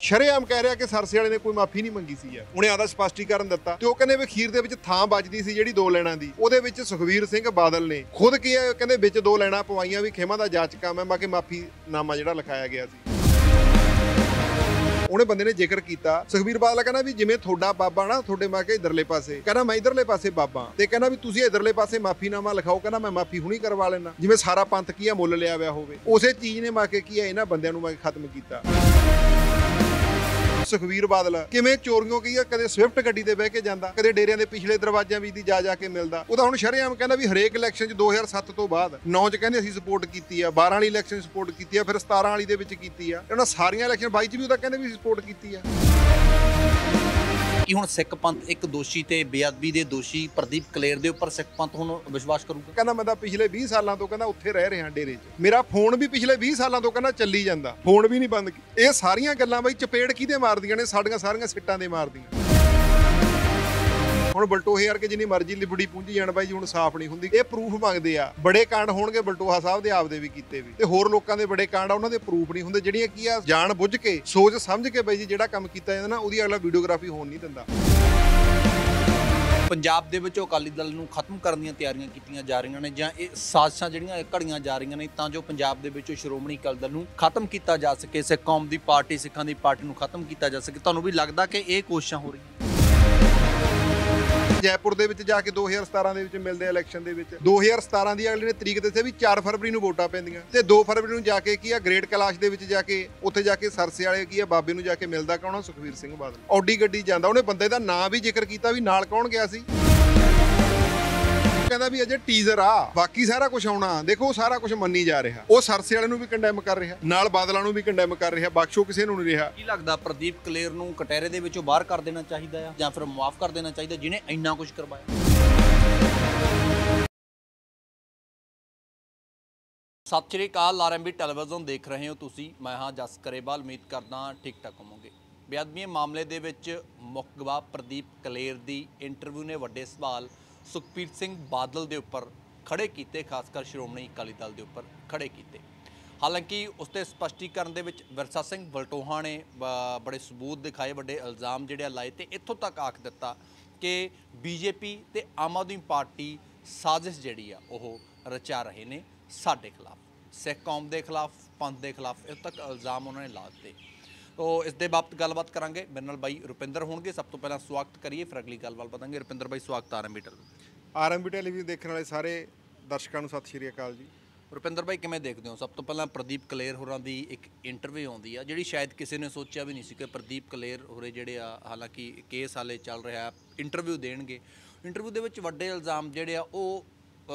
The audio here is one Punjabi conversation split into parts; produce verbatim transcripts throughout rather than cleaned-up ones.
ਸ਼ਰੇਆਮ ਕਹਿ ਰਿਹਾ ਕਿ ਸਰਸੇ ਵਾਲੇ ਨੇ ਕੋਈ ਮਾਫੀ ਨਹੀਂ ਮੰਗੀ ਸੀ ਯਾਰ। ਉਹਨੇ ਆਦਾ ਸਪਸ਼ਟੀਕਰਨ ਦਿੱਤਾ ਤੇ ਉਹ ਕਹਿੰਦੇ ਵੀ ਖੀਰ ਦੇ ਵਿੱਚ ਥਾਂ ਬਚਦੀ ਸੀ ਜਿਹੜੀ ਦੋ ਲੈਣਾ ਦੀ, ਉਹਦੇ ਵਿੱਚ ਸੁਖਵੀਰ ਸਿੰਘ ਬਾਦਲ ਨੇ ਖੁਦ ਕੀ ਹੈ ਕਹਿੰਦੇ ਵਿੱਚ ਦੋ ਲੈਣਾ ਪਵਾਈਆਂ ਵੀ ਖੇਮਾ ਦਾ ਜਾਚਕਾ ਮੈਂ ਬਾਕੀ ਮਾਫੀ ਨਾਮਾ ਜਿਹੜਾ ਲਿਖਾਇਆ ਗਿਆ ਸੀ। ਉਹਨੇ ਬੰਦੇ ਨੇ ਜ਼ਿਕਰ ਕੀਤਾ ਸੁਖਬੀਰ ਬਾਦਲ ਕਹਿੰਦਾ ਵੀ ਜਿਵੇਂ ਤੁਹਾਡਾ ਬਾਬਾ ਨਾ ਤੁਹਾਡੇ ਮਾਂ ਕੇ ਇਧਰਲੇ ਪਾਸੇ, ਕਹਿੰਦਾ ਮੈਂ ਇਧਰਲੇ ਪਾਸੇ ਬਾਬਾ, ਤੇ ਕਹਿੰਦਾ ਵੀ ਤੁਸੀਂ ਇਧਰਲੇ ਪਾਸੇ ਮਾਫੀਨਾਮਾ ਲਿਖਾਓ, ਕਹਿੰਦਾ ਮੈਂ ਮਾਫੀ ਹੁਣੀ ਕਰਵਾ ਲੈਣਾ, ਜਿਵੇਂ ਸਾਰਾ ਪੰਥ ਕੀ ਆ ਮੁੱਲ ਲਿਆ ਹੋਇਆ ਹੋਵੇ। ਉਸੇ ਚੀਜ਼ ਨੇ ਮਾ ਕੇ ਕੀ ਆ ਇਹਨਾਂ ਬੰਦਿਆਂ ਨੂੰ ਮੈਂ ਖਤਮ ਕੀਤਾ। ਸੁਖਬੀਰ ਬਾਦਲ ਕਿਵੇਂ ਚੋਰੀਆਂ ਕੀ ਆ, ਕਦੇ ਸਵਿਫਟ ਗੱਡੀ ਤੇ ਬਹਿ ਕੇ ਜਾਂਦਾ, ਕਦੇ ਡੇਰਿਆਂ ਦੇ ਪਿਛਲੇ ਦਰਵਾਜ਼ਿਆਂ ਵੀ ਦੀ ਜਾ ਜਾ ਕੇ ਮਿਲਦਾ। ਉਹਦਾ ਹੁਣ ਸ਼ਰੇਆਮ ਕਹਿੰਦਾ ਵੀ ਹਰੇਕ ਇਲੈਕਸ਼ਨ ਚ ਦੋ ਹਜ਼ਾਰ ਸੱਤ ਤੋਂ ਬਾਅਦ ਨੌ ਚ ਕਹਿੰਦੇ ਅਸੀਂ ਸਪੋਰਟ ਕੀਤੀ ਆ, ਬਾਰਾਂ ਵਾਲੀ ਇਲੈਕਸ਼ਨ ਸਪੋਰਟ ਕੀਤੀ ਆ, ਫਿਰ ਸਤਾਰਾਂ ਵਾਲੀ ਦੇ ਵਿੱਚ ਕੀਤੀ ਆ, ਉਹਨਾਂ ਸਾਰੀਆਂ ਇਲੈਕਸ਼ਨ ਬਾਈ ਚ ਵੀ ਉਹਦਾ ਕਹਿੰਦੇ ਵੀ ਸਪੋਰਟ ਕੀਤੀ ਆ। ਕਿ ਹੁਣ ਸਿੱਖ ਪੰਥ ਇੱਕ ਦੋਸ਼ੀ ਤੇ ਬੇਅਦਬੀ ਦੇ ਦੋਸ਼ੀ ਪ੍ਰਦੀਪ ਕਲੇਰ ਦੇ ਉੱਪਰ ਸਿੱਖ ਪੰਥ ਹੁਣ ਵਿਸ਼ਵਾਸ ਕਰੂਗਾ? ਕਹਿੰਦਾ ਮੈਂ ਤਾਂ ਪਿਛਲੇ ਵੀਹ ਸਾਲਾਂ ਤੋਂ ਕਹਿੰਦਾ ਉੱਥੇ ਰਹਿ ਰਿਹਾ ਡੇਰੇ 'ਚ, ਮੇਰਾ ਫੋਨ ਵੀ ਪਿਛਲੇ ਵੀਹ ਸਾਲਾਂ ਤੋਂ ਕਹਿੰਦਾ ਚੱਲੀ ਜਾਂਦਾ, ਫੋਨ ਵੀ ਨਹੀਂ ਬੰਦ ਕੀਤਾ। ਇਹ ਸਾਰੀਆਂ ਗੱਲਾਂ ਬਾਈ ਚਪੇੜ ਕਿਹਦੇ ਮਾਰਦੀਆਂ ਨੇ? ਸਾਡੀਆਂ ਸਾਰੀਆਂ ਸਿੱਟਾਂ ਦੇ ਮਾਰਦੀਆਂ। ਹੁਣ ਬਲਟੋਹੇ ਵਰਗੇ ਜਿੰਨੀ ਮਰਜ਼ੀ ਲਿਬੜੀ ਪੂੰਝੀ ਜਾਣ ਬਾਈ ਜੀ ਹੁਣ ਸਾਫ਼ ਨਹੀਂ ਹੁੰਦੀ। ਇਹ ਪ੍ਰੂਫ ਮੰਗਦੇ ਆ, ਬੜੇ ਕਾਂਡ ਹੋਣਗੇ ਬਲਟੋਹਾ ਸਾਹਿਬ ਦੇ ਆਪਦੇ ਵੀ ਕੀਤੇ ਵੀ, ਤੇ ਹੋਰ ਲੋਕਾਂ ਦੇ ਬੜੇ ਕਾਂਡ ਆ ਉਹਨਾਂ ਦੇ ਪ੍ਰੂਫ ਨਹੀਂ ਹੁੰਦੇ। ਜਿਹੜੀਆਂ ਕੀ ਆ ਜਾਣ ਬੁੱਝ ਕੇ ਸੋਚ ਸਮਝ ਕੇ ਬਾਈ ਜੀ ਜਿਹੜਾ ਕੰਮ ਕੀਤਾ ਜਾਂਦਾ ਨਾ ਉਹਦੀ ਅਗਲਾ ਵੀਡੀਓਗ੍ਰਾਫੀ ਹੋਣ ਨਹੀਂ ਦਿੰਦਾ। ਪੰਜਾਬ ਦੇ ਵਿੱਚ ਅਕਾਲੀ ਦਲ ਨੂੰ ਖਤਮ ਕਰਨ ਦੀਆਂ ਤਿਆਰੀਆਂ ਕੀਤੀਆਂ ਜਾ ਰਹੀਆਂ ਨੇ ਜਾਂ ਇਹ ਸਾਜ਼ਿਸ਼ਾਂ ਜਿਹੜੀਆਂ ਘੜੀਆਂ ਜਾ ਰਹੀਆਂ ਨੇ ਤਾਂ ਜੋ ਪੰਜਾਬ ਦੇ ਵਿੱਚੋਂ ਸ਼੍ਰੋਮਣੀ ਅਕਾਲੀ ਦਲ ਨੂੰ ਖਤਮ ਕੀਤਾ ਜਾ ਸਕੇ, ਸਿੱਖ ਕੌਮ ਦੀ ਪਾਰਟੀ, ਸਿੱਖਾਂ ਦੀ ਪਾਰਟੀ ਨੂੰ ਖਤਮ ਕੀਤਾ ਜਾ ਸਕੇ। ਤੁਹਾਨੂੰ ਵੀ ਲੱਗਦਾ ਕਿ ਇਹ ਕੋਸ਼ਿਸ਼ਾਂ ਹੋ ਰਹੀਆਂ? ਜੈਪੁਰ ਦੇ ਵਿੱਚ ਜਾ ਕੇ ਦੋ ਹਜ਼ਾਰ ਸਤਾਰਾਂ ਦੇ ਵਿੱਚ ਮਿਲਦੇ ਇਲੈਕਸ਼ਨ ਦੇ ਵਿੱਚ ਦੋ ਹਜ਼ਾਰ ਸਤਾਰਾਂ ਦੀ ਅਗਲੇ ਨੇ ਤਰੀਕ ਦੱਸਿਆ ਵੀ ਚਾਰ ਫਰਵਰੀ ਨੂੰ ਵੋਟਾਂ ਪੈਂਦੀਆਂ, ਤੇ ਦੋ ਫਰਵਰੀ ਨੂੰ ਜਾ ਕੇ ਕੀ ਆ ਗ੍ਰੇਟ ਕੈਲਾਸ਼ ਦੇ ਵਿੱਚ ਜਾ ਕੇ ਉੱਥੇ ਜਾ ਕੇ ਸਰਸੇ ਵਾਲੇ ਕੀ ਆ ਬਾਬੇ ਨੂੰ ਜਾ ਕੇ ਮਿਲਦਾ ਕੌਣ ਆ? ਸੁਖਵੀਰ ਸਿੰਘ ਬਾਦਲ। ਔਡੀ ਗੱਡੀ ਜਾਂਦਾ, ਉਹਨੇ ਬੰਦੇ ਦਾ ਨਾਂ ਵੀ ਜ਼ਿਕਰ ਕੀਤਾ ਵੀ ਨਾਲ ਕੌਣ ਗਿਆ ਸੀ। ਕਹਿੰਦਾ ਵੀ ਅਜੇ ਟੀਜ਼ਰ ਆ, ਬਾਕੀ ਸਾਰਾ ਕੁਝ ਆਉਣਾ। ਦੇਖੋ ਸਾਰਾ ਕੁਝ ਮੰਨੀ ਜਾ ਰਿਹਾ। ਉਹ ਸਰਸੇ ਵਾਲੇ ਨੂੰ ਵੀ ਕੰਡੈਮ ਕਰ ਰਿਹਾ, ਨਾਲ ਬਾਦਲਾਂ ਨੂੰ ਵੀ ਕੰਡੈਮ ਕਰ ਰਿਹਾ, ਬਖਸ਼ੋ ਕਿਸੇ ਨੂੰ ਨਹੀਂ ਰਿਹਾ। ਕੀ ਲੱਗਦਾ ਪ੍ਰਦੀਪ ਕਲੇਰ ਨੂੰ ਕਟਹਿਰੇ ਦੇ ਵਿੱਚੋਂ ਬਾਹਰ ਕਰ ਦੇਣਾ ਚਾਹੀਦਾ ਆ ਜਾਂ ਫਿਰ ਮੁਆਫ ਕਰ ਦੇਣਾ ਚਾਹੀਦਾ ਜਿਹਨੇ ਇੰਨਾ ਕੁਝ ਕਰਵਾਇਆ? ਸਤਿ ਸ਼੍ਰੀ ਅਕਾਲ, ਆਰਐਮਬੀ ਟੈਲੀਵਿਜ਼ਨ ਦੇਖ ਰਹੇ ਹੋ ਤੁਸੀਂ। ਮੈਂ ਹਾਂ ਜਸ ਕਰੇਵਾਲ, ਉਮੀਦ ਕਰਦਾ ਠੀਕ ਠਾਕ ਹੋਵੋਗੇ। ਬੇਅਦਬੀ ਮਾਮਲੇ ਦੇ ਵਿੱਚ ਮੁੱਖ ਗਵਾਹ ਪ੍ਰਦੀਪ ਕਲੇਰ ਦੀ ਇੰਟਰਵਿਊ ਨੇ ਵੱਡੇ ਸਵਾਲ ਸੁਖਬੀਰ ਸਿੰਘ ਬਾਦਲ ਦੇ ਉੱਪਰ ਖੜੇ ਕੀਤੇ, ਖਾਸ ਕਰ ਸ਼੍ਰੋਮਣੀ ਅਕਾਲੀ ਦਲ ਦੇ ਉੱਪਰ ਖੜੇ ਕੀਤੇ। ਹਾਲਾਂਕਿ ਉਸ ਦੇ ਸਪਸ਼ਟੀਕਰਨ ਦੇ ਵਿੱਚ ਵਿਰਸਾ ਸਿੰਘ ਵਲਟੋਹਾ ਨੇ ਬੜੇ ਸਬੂਤ ਦਿਖਾਏ, ਵੱਡੇ ਇਲਜ਼ਾਮ ਜਿਹੜੇ ਲਾਏ ਤੇ ਇੱਥੋਂ ਤੱਕ ਆਖ ਦਿੱਤਾ ਕਿ ਬੀਜੇਪੀ ਤੇ ਆਮ ਆਦਮੀ ਪਾਰਟੀ ਸਾਜ਼ਿਸ਼ ਜਿਹੜੀ ਆ ਉਹ ਰਚਾ ਰਹੇ ਨੇ ਸਾਡੇ ਖਿਲਾਫ, ਸਿੱਖ ਕੌਮ ਦੇ ਖਿਲਾਫ, ਪੰਥ ਦੇ ਖਿਲਾਫ। ਇੱਥੋਂ ਤੱਕ ਇਲਜ਼ਾਮ ਉਹਨਾਂ ਨੇ ਲਾ ਦਿੱਤੇ। ਤੋ ਇਸ ਦੇ ਬਾਬਤ ਗੱਲਬਾਤ ਕਰਾਂਗੇ। ਮੇਰੇ ਨਾਲ ਬਾਈ ਰੁਪਿੰਦਰ ਹੋਣਗੇ। ਸਭ ਤੋਂ ਪਹਿਲਾਂ ਸਵਾਗਤ ਕਰੀਏ, ਫਿਰ ਅਗਲੀ ਗੱਲਬਾਤ ਪਤਾਂਗੇ। ਰੁਪਿੰਦਰ ਬਾਈ ਸਵਾਗਤ ਆਰਐਮਬੀ ਟੈਲੀਵਿਜ਼ਨ। ਆਰਐਮਬੀ ਟੈਲੀਵਿਜ਼ਨ ਦੇਖਣ ਵਾਲੇ ਸਾਰੇ ਦਰਸ਼ਕਾਂ ਨੂੰ ਸਤਿ ਸ਼੍ਰੀ ਅਕਾਲ ਜੀ। ਰੁਪਿੰਦਰ ਬਾਈ ਕਿਵੇਂ ਦੇਖਦੇ ਹੋ? ਸਭ ਤੋਂ ਪਹਿਲਾਂ ਪ੍ਰਦੀਪ ਕਲੇਰ ਹੋਰਾਂ ਦੀ ਇੱਕ ਇੰਟਰਵਿਊ ਆਉਂਦੀ ਆ ਜਿਹੜੀ ਸ਼ਾਇਦ ਕਿਸੇ ਨੇ ਸੋਚਿਆ ਵੀ ਨਹੀਂ ਸੀ ਕਿ ਪ੍ਰਦੀਪ ਕਲੇਰ ਹੋਰੇ ਜਿਹੜੇ ਆ, ਹਾਲਾਂਕਿ ਕੇਸ ਹਾਲੇ ਚੱਲ ਰਿਹਾ, ਇੰਟਰਵਿਊ ਦੇਣਗੇ। ਇੰਟਰਵਿਊ ਦੇ ਵਿੱਚ ਵੱਡੇ ਇਲਜ਼ਾਮ ਜਿਹੜੇ ਆ ਉਹ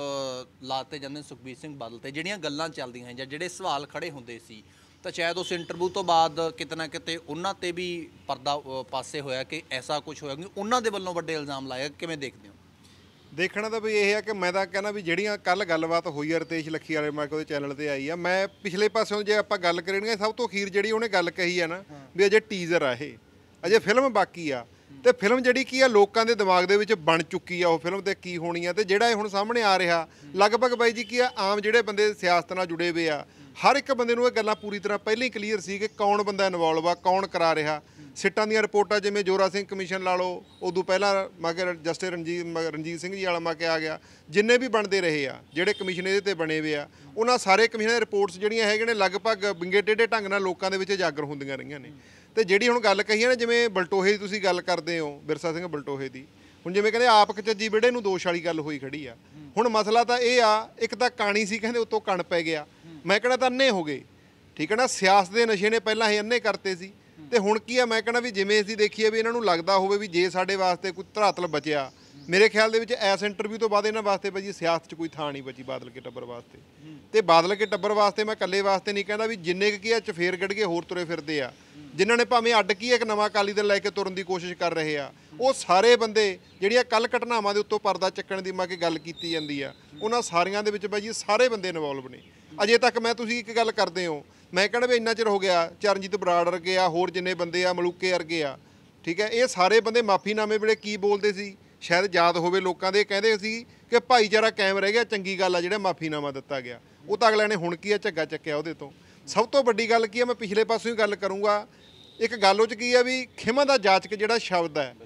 ਲਾਤੇ ਜਾਂਦੇ ਸੁਖਬੀਰ ਸਿੰਘ ਬਾਦਲ ਤੇ। ਜਿਹੜੀਆਂ ਗੱਲਾਂ ਚੱਲਦੀਆਂ ਜਾਂ ਜਿਹੜੇ ਸਵਾਲ ਖੜੇ ਹੁੰਦੇ ਸੀ ਤਾਂ ਸ਼ਾਇਦ ਉਸ ਇੰਟਰਵਿਊ ਤੋਂ ਬਾਅਦ ਕਿਤੇ ਨਾ ਕਿਤੇ ਉਹਨਾਂ ਤੇ ਵੀ ਪਰਦਾ ਪਾਸੇ ਹੋਇਆ ਕਿ ਐਸਾ ਕੁਝ ਹੋਇਆ, ਕਿਉਂਕਿ ਉਹਨਾਂ ਦੇ ਵੱਲੋਂ ਵੱਡੇ ਇਲਜ਼ਾਮ ਲਾਏ। ਕਿਵੇਂ ਦੇਖਦੇ ਹੋ? ਦੇਖਣਾ ਤਾਂ ਵੀ ਇਹ ਹੈ ਕਿ ਮੈਂ ਤਾਂ ਕਹਿੰਦਾ ਵੀ ਜਿਹੜੀਆਂ ਕੱਲ ਗੱਲਬਾਤ ਹੋਈ ਆ ਰਤੇਸ਼ ਲੱਖੀ ਵਾਲੇ ਮੈਂ ਉਹਦੇ ਚੈਨਲ ਤੇ ਆਈ ਆ, ਮੈਂ ਪਿਛਲੇ ਪਾਸਿਓਂ ਜੇ ਆਪਾਂ ਗੱਲ ਕਰੀਏ ਸਭ ਤੋਂ ਅਖੀਰ ਜਿਹੜੀ ਉਹਨੇ ਗੱਲ ਕਹੀ ਆ ਨਾ ਵੀ ਅਜੇ ਟੀਜ਼ਰ ਆ, ਇਹ ਅਜੇ ਫਿਲਮ ਬਾਕੀ ਆ, ਤੇ ਫਿਲਮ ਜਿਹੜੀ ਕੀ ਆ ਲੋਕਾਂ ਦੇ ਦਿਮਾਗ ਦੇ ਵਿੱਚ ਬਣ ਚੁੱਕੀ ਆ ਉਹ ਫਿਲਮ ਤੇ ਕੀ ਹੋਣੀ ਆ। ਤੇ ਜਿਹੜਾ ਇਹ ਹੁਣ ਸਾਹਮਣੇ ਆ ਰਿਹਾ ਲਗਭਗ ਬਾਈ ਜੀ ਕੀ ਆ ਆਮ ਜਿਹੜੇ ਬੰਦੇ ਸਿਆਸਤ ਨਾਲ ਜੁੜੇ ਹੋਏ ਆ ਹਰ ਇੱਕ ਬੰਦੇ ਨੂੰ ਇਹ ਗੱਲਾਂ ਪੂਰੀ ਤਰ੍ਹਾਂ ਪਹਿਲਾਂ ਹੀ ਕਲੀਅਰ ਸੀ ਕਿ ਕੌਣ ਬੰਦਾ ਇਨਵੋਲਵ ਆ, ਕੌਣ ਕਰਾ ਰਿਹਾ। ਸਿੱਟਾਂ ਦੀਆਂ ਰਿਪੋਰਟਾਂ ਜਿਵੇਂ ਜੋਰਾ ਸਿੰਘ ਕਮਿਸ਼ਨ ਲਾ ਲਓ, ਉਦੋਂ ਪਹਿਲਾਂ ਮਗਰ ਜਸਟਿਸ ਰਣਜੀਤ ਰਣਜੀਤ ਸਿੰਘ ਜੀ ਵਾਲਾ ਮਾ ਕੇ ਆ ਗਿਆ, ਜਿੰਨੇ ਵੀ ਬਣਦੇ ਰਹੇ ਆ ਜਿਹੜੇ ਕਮਿਸ਼ਨ ਇਹਦੇ ਤੇ ਬਣੇ ਹੋਏ ਆ, ਉਹਨਾਂ ਸਾਰੇ ਕਮਿਸ਼ਨ ਦੀਆਂ ਰਿਪੋਰਟਸ ਜਿਹੜੀਆਂ ਹੈਗੀਆਂ ਨੇ ਲਗਭਗ ਵਿੰਗੇ ਟੇਢੇ ਢੰਗ ਨਾਲ ਲੋਕਾਂ ਦੇ ਵਿੱਚ ਉਜਾਗਰ ਹੁੰਦੀਆਂ ਰਹੀਆਂ ਨੇ। ਤੇ ਜਿਹੜੀ ਹੁਣ ਗੱਲ ਕਹੀ ਹੈ ਨਾ, ਜਿਵੇਂ ਬਲਟੋਹੇ ਦੀ ਤੁਸੀਂ ਗੱਲ ਕਰਦੇ ਹੋ, ਵਿਰਸਾ ਸਿੰਘ ਬਲਟੋਹੇ ਦੀ, ਹੁਣ ਜਿਵੇਂ ਕਹਿੰਦੇ ਆਪ ਕਚੱਜੀ ਵਿਹੜੇ ਨੂੰ ਦੋਸ਼ ਵਾਲੀ ਗੱਲ ਹੋਈ ਖੜੀ ਆ। ਹੁਣ ਮਸਲਾ ਤਾਂ ਇਹ ਆ, ਇੱਕ ਤਾਂ ਕਾਣੀ ਸੀ ਕਹਿੰਦੇ ਉੱਤੋਂ ਕਣ ਪੈ ਗਿਆ, ਮੈਂ ਕਹਿਣਾ ਤਾਂ ਅੰਨੇ ਹੋ ਗਏ, ਠੀਕ ਹੈ ਨਾ। ਸਿਆਸਤ ਦੇ ਨਸ਼ੇ ਨੇ ਪਹਿਲਾਂ ਇਹ ਅੰਨੇ ਕਰਤੇ ਸੀ, ਤੇ ਹੁਣ ਕੀ ਆ ਮੈਂ ਕਹਿਣਾ ਵੀ ਜਿਵੇਂ ਅਸੀਂ ਦੇਖੀਏ ਵੀ ਇਹਨਾਂ ਨੂੰ ਲੱਗਦਾ ਹੋਵੇ ਵੀ ਜੇ ਸਾਡੇ ਵਾਸਤੇ ਕੋਈ ਧਰਾਤਲ ਬਚਿਆ, ਮੇਰੇ ਖਿਆਲ ਦੇ ਵਿੱਚ ਇਸ ਇੰਟਰਵਿਊ ਤੋਂ ਬਾਅਦ ਇਹਨਾਂ ਵਾਸਤੇ ਭਾਜੀ ਸਿਆਸਤ 'ਚ ਕੋਈ ਥਾਂ ਨਹੀਂ ਬਚੀ ਬਾਦਲ ਕੇ ਟੱਬਰ ਵਾਸਤੇ। ਤੇ ਬਾਦਲ ਕੇ ਟੱਬਰ ਵਾਸਤੇ ਮੈਂ ਇਕੱਲੇ ਵਾਸਤੇ ਨਹੀਂ ਕਹਿੰਦਾ, ਵੀ ਜਿੰਨੇ ਕੁ ਕੀ ਆ ਚਫੇਰ ਕੱਢ ਕੇ ਹੋਰ ਤੁਰੇ ਫਿਰਦੇ ਆ, ਜਿਨ੍ਹਾਂ ਨੇ ਭਾਵੇਂ ਅੱਡ ਕੀ ਇੱਕ ਨਵਾਂ ਅਕਾਲੀ ਦਲ ਲੈ ਕੇ ਤੁਰਨ ਦੀ ਕੋਸ਼ਿਸ਼ ਕਰ ਰਹੇ ਆ, ਉਹ ਸਾਰੇ ਬੰਦੇ ਜਿਹੜੀਆਂ ਕੱਲ ਘਟਨਾਵਾਂ ਦੇ ਉੱਤੋਂ ਪਰਦਾ ਚੱਕਣ ਦੀ ਮੈਂ ਕਿ ਗੱਲ ਕੀਤੀ ਜਾਂਦੀ ਆ, ਉਹਨਾਂ ਸਾਰੀਆਂ ਦੇ ਵਿੱਚ ਭਾਜੀ ਸਾਰੇ ਬੰਦੇ ਇਨਵੋਲਵ ਨੇ। ਅਜੇ ਤੱਕ ਮੈਂ ਤੁਸੀਂ ਇੱਕ ਗੱਲ ਕਰਦੇ ਹੋ, ਮੈਂ ਕਹਿੰਦਾ ਵੀ ਇੰਨਾ ਚਿਰ ਹੋ ਗਿਆ, ਚਰਨਜੀਤ ਬਰਾੜ ਵਰਗੇ ਆ, ਹੋਰ ਜਿੰਨੇ ਬੰਦੇ ਆ, ਮਲੂਕੇ ਵਰਗੇ ਆ, ਠੀਕ ਹੈ, ਇਹ ਸਾਰੇ ਬੰਦੇ ਮਾਫੀਨਾਮੇ ਵੇਲੇ ਕੀ ਬੋਲਦੇ ਸੀ ਸ਼ਾਇਦ ਯਾਦ ਹੋਵੇ ਲੋਕਾਂ ਦੇ, ਕਹਿੰਦੇ ਸੀ ਕਿ ਭਾਈਚਾਰਾ ਕਾਇਮ ਰਹਿ ਗਿਆ, ਚੰਗੀ ਗੱਲ ਆ ਜਿਹੜਾ ਮਾਫੀਨਾਮਾ ਦਿੱਤਾ ਗਿਆ। ਉਹ ਤਾਂ ਅਗਲਿਆਂ ਨੇ ਹੁਣ ਕੀ ਆ ਝੱਗਾ ਚੱਕਿਆ ਉਹਦੇ ਤੋਂ। ਸਭ ਤੋਂ ਵੱਡੀ ਗੱਲ ਕੀ ਆ, ਮੈਂ ਪਿਛਲੇ ਪਾਸੋਂ ਹੀ ਗੱਲ ਕਰੂੰਗਾ ਇੱਕ ਗੱਲ ਉਹ 'ਚ ਕੀ ਆ ਵੀ ਖਿਮਾ ਦਾ ਜਾਚਕ ਜਿਹੜਾ ਸ਼ਬਦ ਹੈ,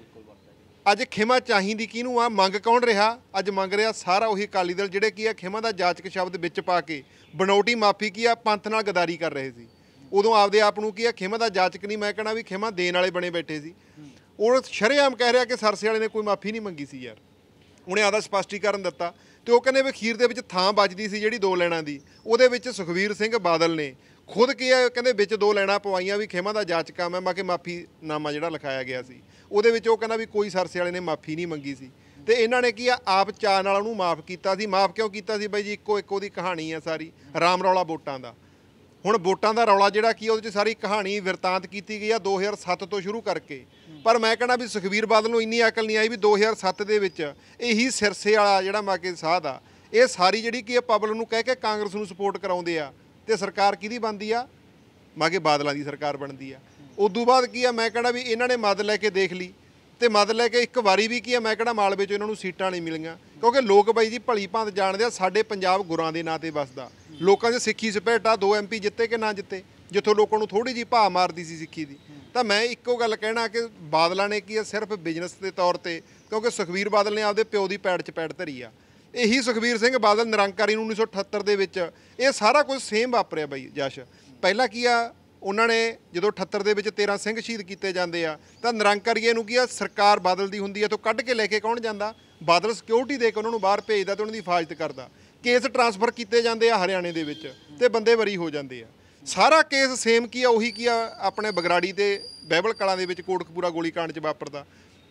ਅੱਜ ਖਿਮਾ ਚਾਹੀਦੀ ਕਿਹਨੂੰ ਆ, ਮੰਗ ਕੌਣ ਰਿਹਾ? ਅੱਜ ਮੰਗ ਰਿਹਾ ਸਾਰਾ ਉਹੀ ਅਕਾਲੀ ਦਲ, ਜਿਹੜੇ ਕੀ ਆ ਖਿਮਾ ਦਾ ਜਾਚਕ ਸ਼ਬਦ ਵਿੱਚ ਪਾ ਕੇ ਬਨੌਟੀ ਮਾਫੀ ਕੀ ਆ ਪੰਥ ਨਾਲ ਗਦਾਰੀ ਕਰ ਰਹੇ ਸੀ। ਉਦੋਂ ਆਪਦੇ ਆਪ ਨੂੰ ਕੀ ਆ ਖਿਮਾ ਦਾ ਜਾਚਕ ਨਹੀਂ, ਮੈਂ ਕਹਿਣਾ ਵੀ ਖਿਮਾ ਦੇਣ ਵਾਲੇ ਬਣੇ ਬੈਠੇ ਸੀ। ਉਹ ਸ਼ਰੇਆਮ ਕਹਿ ਰਿਹਾ ਕਿ ਸਰਸੇ ਵਾਲੇ ਨੇ ਕੋਈ ਮਾਫੀ ਨਹੀਂ ਮੰਗੀ ਸੀ ਯਾਰ। ਉਹਨੇ ਆਪਦਾ ਸਪਸ਼ਟੀਕਰਨ ਦਿੱਤਾ ਤੇ ਉਹ ਕਹਿੰਦੇ ਵੀ ਖੀਰ ਦੇ ਵਿੱਚ ਥਾਂ ਬਚਦੀ ਸੀ ਜਿਹੜੀ ਦੋ ਲੈਣਾ ਦੀ, ਉਹਦੇ ਵਿੱਚ ਸੁਖਬੀਰ ਸਿੰਘ ਬਾਦਲ ਨੇ ਖੁਦ ਕੀ ਹੈ ਕਹਿੰਦੇ ਵਿੱਚ ਦੋ ਲੈਣਾ ਪਵਾਈਆਂ ਵੀ ਖਿਮਾ ਦਾ ਜਾਚਕਾ ਮੈਂ ਮਾ ਕੇ ਮਾਫੀ ਨਾਮਾ ਜਿਹੜਾ ਲਿਖਾਇਆ ਗਿਆ ਸੀ ਉਹਦੇ ਵਿੱਚ ਉਹ ਕਹਿੰਦਾ ਵੀ ਕੋਈ ਸਰਸੇ ਵਾਲੇ ਨੇ ਮਾਫੀ ਨਹੀਂ ਮੰਗੀ ਸੀ। ਤੇ ਇਹਨਾਂ ਨੇ ਕੀ ਆ ਆਪ ਚਾਅ ਨਾਲ ਉਹਨੂੰ ਮਾਫ ਕੀਤਾ ਸੀ। ਮਾਫ ਕਿਉਂ ਕੀਤਾ ਸੀ ਬਾਈ ਜੀ? ਇੱਕੋ ਇੱਕੋ ਦੀ ਕਹਾਣੀ ਆ ਸਾਰੀ, ਰਾਮ ਰੌਲਾ ਵੋਟਾਂ ਦਾ। ਹੁਣ ਵੋਟਾਂ ਦਾ ਰੌਲਾ ਜਿਹੜਾ ਕੀ ਉਹਦੇ 'ਚ ਸਾਰੀ ਕਹਾਣੀ ਵਿਰਤਾਂਤ ਕੀਤੀ ਗਈ ਆ ਦੋ ਹਜ਼ਾਰ ਸੱਤ ਤੋਂ ਸ਼ੁਰੂ ਕਰਕੇ। ਪਰ ਮੈਂ ਕਹਿਣਾ ਵੀ ਸੁਖਬੀਰ ਬਾਦਲ ਨੂੰ ਇੰਨੀ ਅਕਲ ਨਹੀਂ ਆਈ ਵੀ ਦੋ ਹਜ਼ਾਰ ਸੱਤ ਦੇ ਵਿੱਚ ਇਹੀ ਸਿਰਸੇ ਵਾਲਾ ਜਿਹੜਾ ਮਾਕੇ ਸਾਧ ਆ, ਇਹ ਸਾਰੀ ਜਿਹੜੀ ਕੀ ਆ ਪਬਲਿਕ ਨੂੰ ਕਹਿ ਕੇ ਕਾਂਗਰਸ ਨੂੰ ਸਪੋਰਟ ਕਰਾਉਂਦੇ ਆ ਤੇ ਸਰਕਾਰ ਕਿਹਦੀ ਬਣਦੀ ਆ? ਮਾਕੇ ਬਾਦਲਾਂ ਦੀ ਸਰਕਾਰ ਬਣਦੀ ਆ। ਉਦੋਂ ਬਾਅਦ ਕੀ ਆ ਮੈਂ ਕਹਿਣਾ ਵੀ ਇਹਨਾਂ ਨੇ ਮਦਦ ਲੈ ਕੇ ਦੇਖ ਲਈ ਤੇ ਮਦਦ ਲੈ ਕੇ ਇੱਕ ਵਾਰੀ ਵੀ ਕੀ ਆ ਮੈਂ ਕਹਿਣਾ ਮਾਲਵੇ 'ਚ ਇਹਨਾਂ ਨੂੰ ਸੀਟਾਂ ਨਹੀਂ ਮਿਲੀਆਂ, ਕਿਉਂਕਿ ਲੋਕ ਬਾਈ ਜੀ ਭਲੀ ਭਾਂਤ ਜਾਣਦੇ ਆ ਸਾਡੇ ਪੰਜਾਬ ਗੁਰਾਂ ਦੇ ਨਾਂ ਤੇ ਵਸਦਾ। ਲੋਕਾਂ 'ਚ ਸਿੱਖੀ ਸਪੇਟਾ ਦੋ ਐਮ ਪੀ ਜਿੱਤੇ ਕਿ ਨਾ ਜਿੱਤੇ, ਜਿੱਥੋਂ ਲੋਕਾਂ ਨੂੰ ਥੋੜ੍ਹੀ ਜਿਹੀ ਭਾਅ ਮਾਰਦੀ ਸੀ ਸਿੱਖੀ ਦੀ। ਤਾਂ ਮੈਂ ਇੱਕੋ ਗੱਲ ਕਹਿਣਾ ਕਿ ਬਾਦਲਾਂ ਨੇ ਕੀ ਆ ਸਿਰਫ ਬਿਜ਼ਨਸ ਦੇ ਤੌਰ ਤੇ, ਕਿਉਂਕਿ ਸੁਖਬੀਰ ਬਾਦਲ ਨੇ ਆਪਦੇ ਪਿਓ ਦੀ ਪੈੜ 'ਚ ਪੈੜ ਧਰੀ ਆ। ਇਹੀ ਸੁਖਬੀਰ ਸਿੰਘ ਬਾਦਲ ਨਿਰੰਕਾਰੀ ਨੂੰ ਉੱਨੀ ਸੌ ਅਠੱਤਰ ਦੇ ਵਿੱਚ ਇਹ ਸਾਰਾ ਕੁਝ ਸੇਮ ਵਾਪਰਿਆ ਬਾਈ ਜਸ਼। ਪਹਿਲਾਂ ਕੀ ਆ ਉਹਨਾਂ ਨੇ ਜਦੋਂ ਅਠੱਤਰ ਦੇ ਵਿੱਚ ਤੇਰਾਂ ਸਿੰਘ ਸ਼ਹੀਦ ਕੀਤੇ ਜਾਂਦੇ ਆ ਤਾਂ ਨਿਰੰਕਾਰੀਏ ਨੂੰ ਕੀ ਆ ਸਰਕਾਰ ਬਾਦਲ ਦੀ ਹੁੰਦੀ ਆ ਤੋਂ ਕੱਢ ਕੇ ਲੈ ਕੇ ਕੌਣ ਜਾਂਦਾ? ਬਾਦਲ ਸਿਕਿਉਰਿਟੀ ਦੇ ਕੇ ਉਹਨਾਂ ਨੂੰ ਬਾਹਰ ਭੇਜਦਾ ਤੇ ਉਹਨਾਂ ਦੀ ਹਿਫਾਜ਼ਤ ਕਰਦਾ। ਕੇਸ ਟਰਾਂਸਫਰ ਕੀਤੇ ਜਾਂਦੇ ਆ ਹਰਿਆਣੇ ਦੇ ਵਿੱਚ ਤੇ ਬੰਦੇ ਬਰੀ ਹੋ ਜਾਂਦੇ ਆ। ਸਾਰਾ ਕੇਸ ਸੇਮ ਕੀ ਆ ਉਹੀ ਕੀ ਆ ਆਪਣੇ ਬਗਰਾੜੀ ਤੇ ਬਾਈਬਲ ਕਲਾਂ ਦੇ ਵਿੱਚ ਕੋਟਕਪੂਰਾ ਗੋਲੀकांड 'ਚ ਵਾਪਰਦਾ।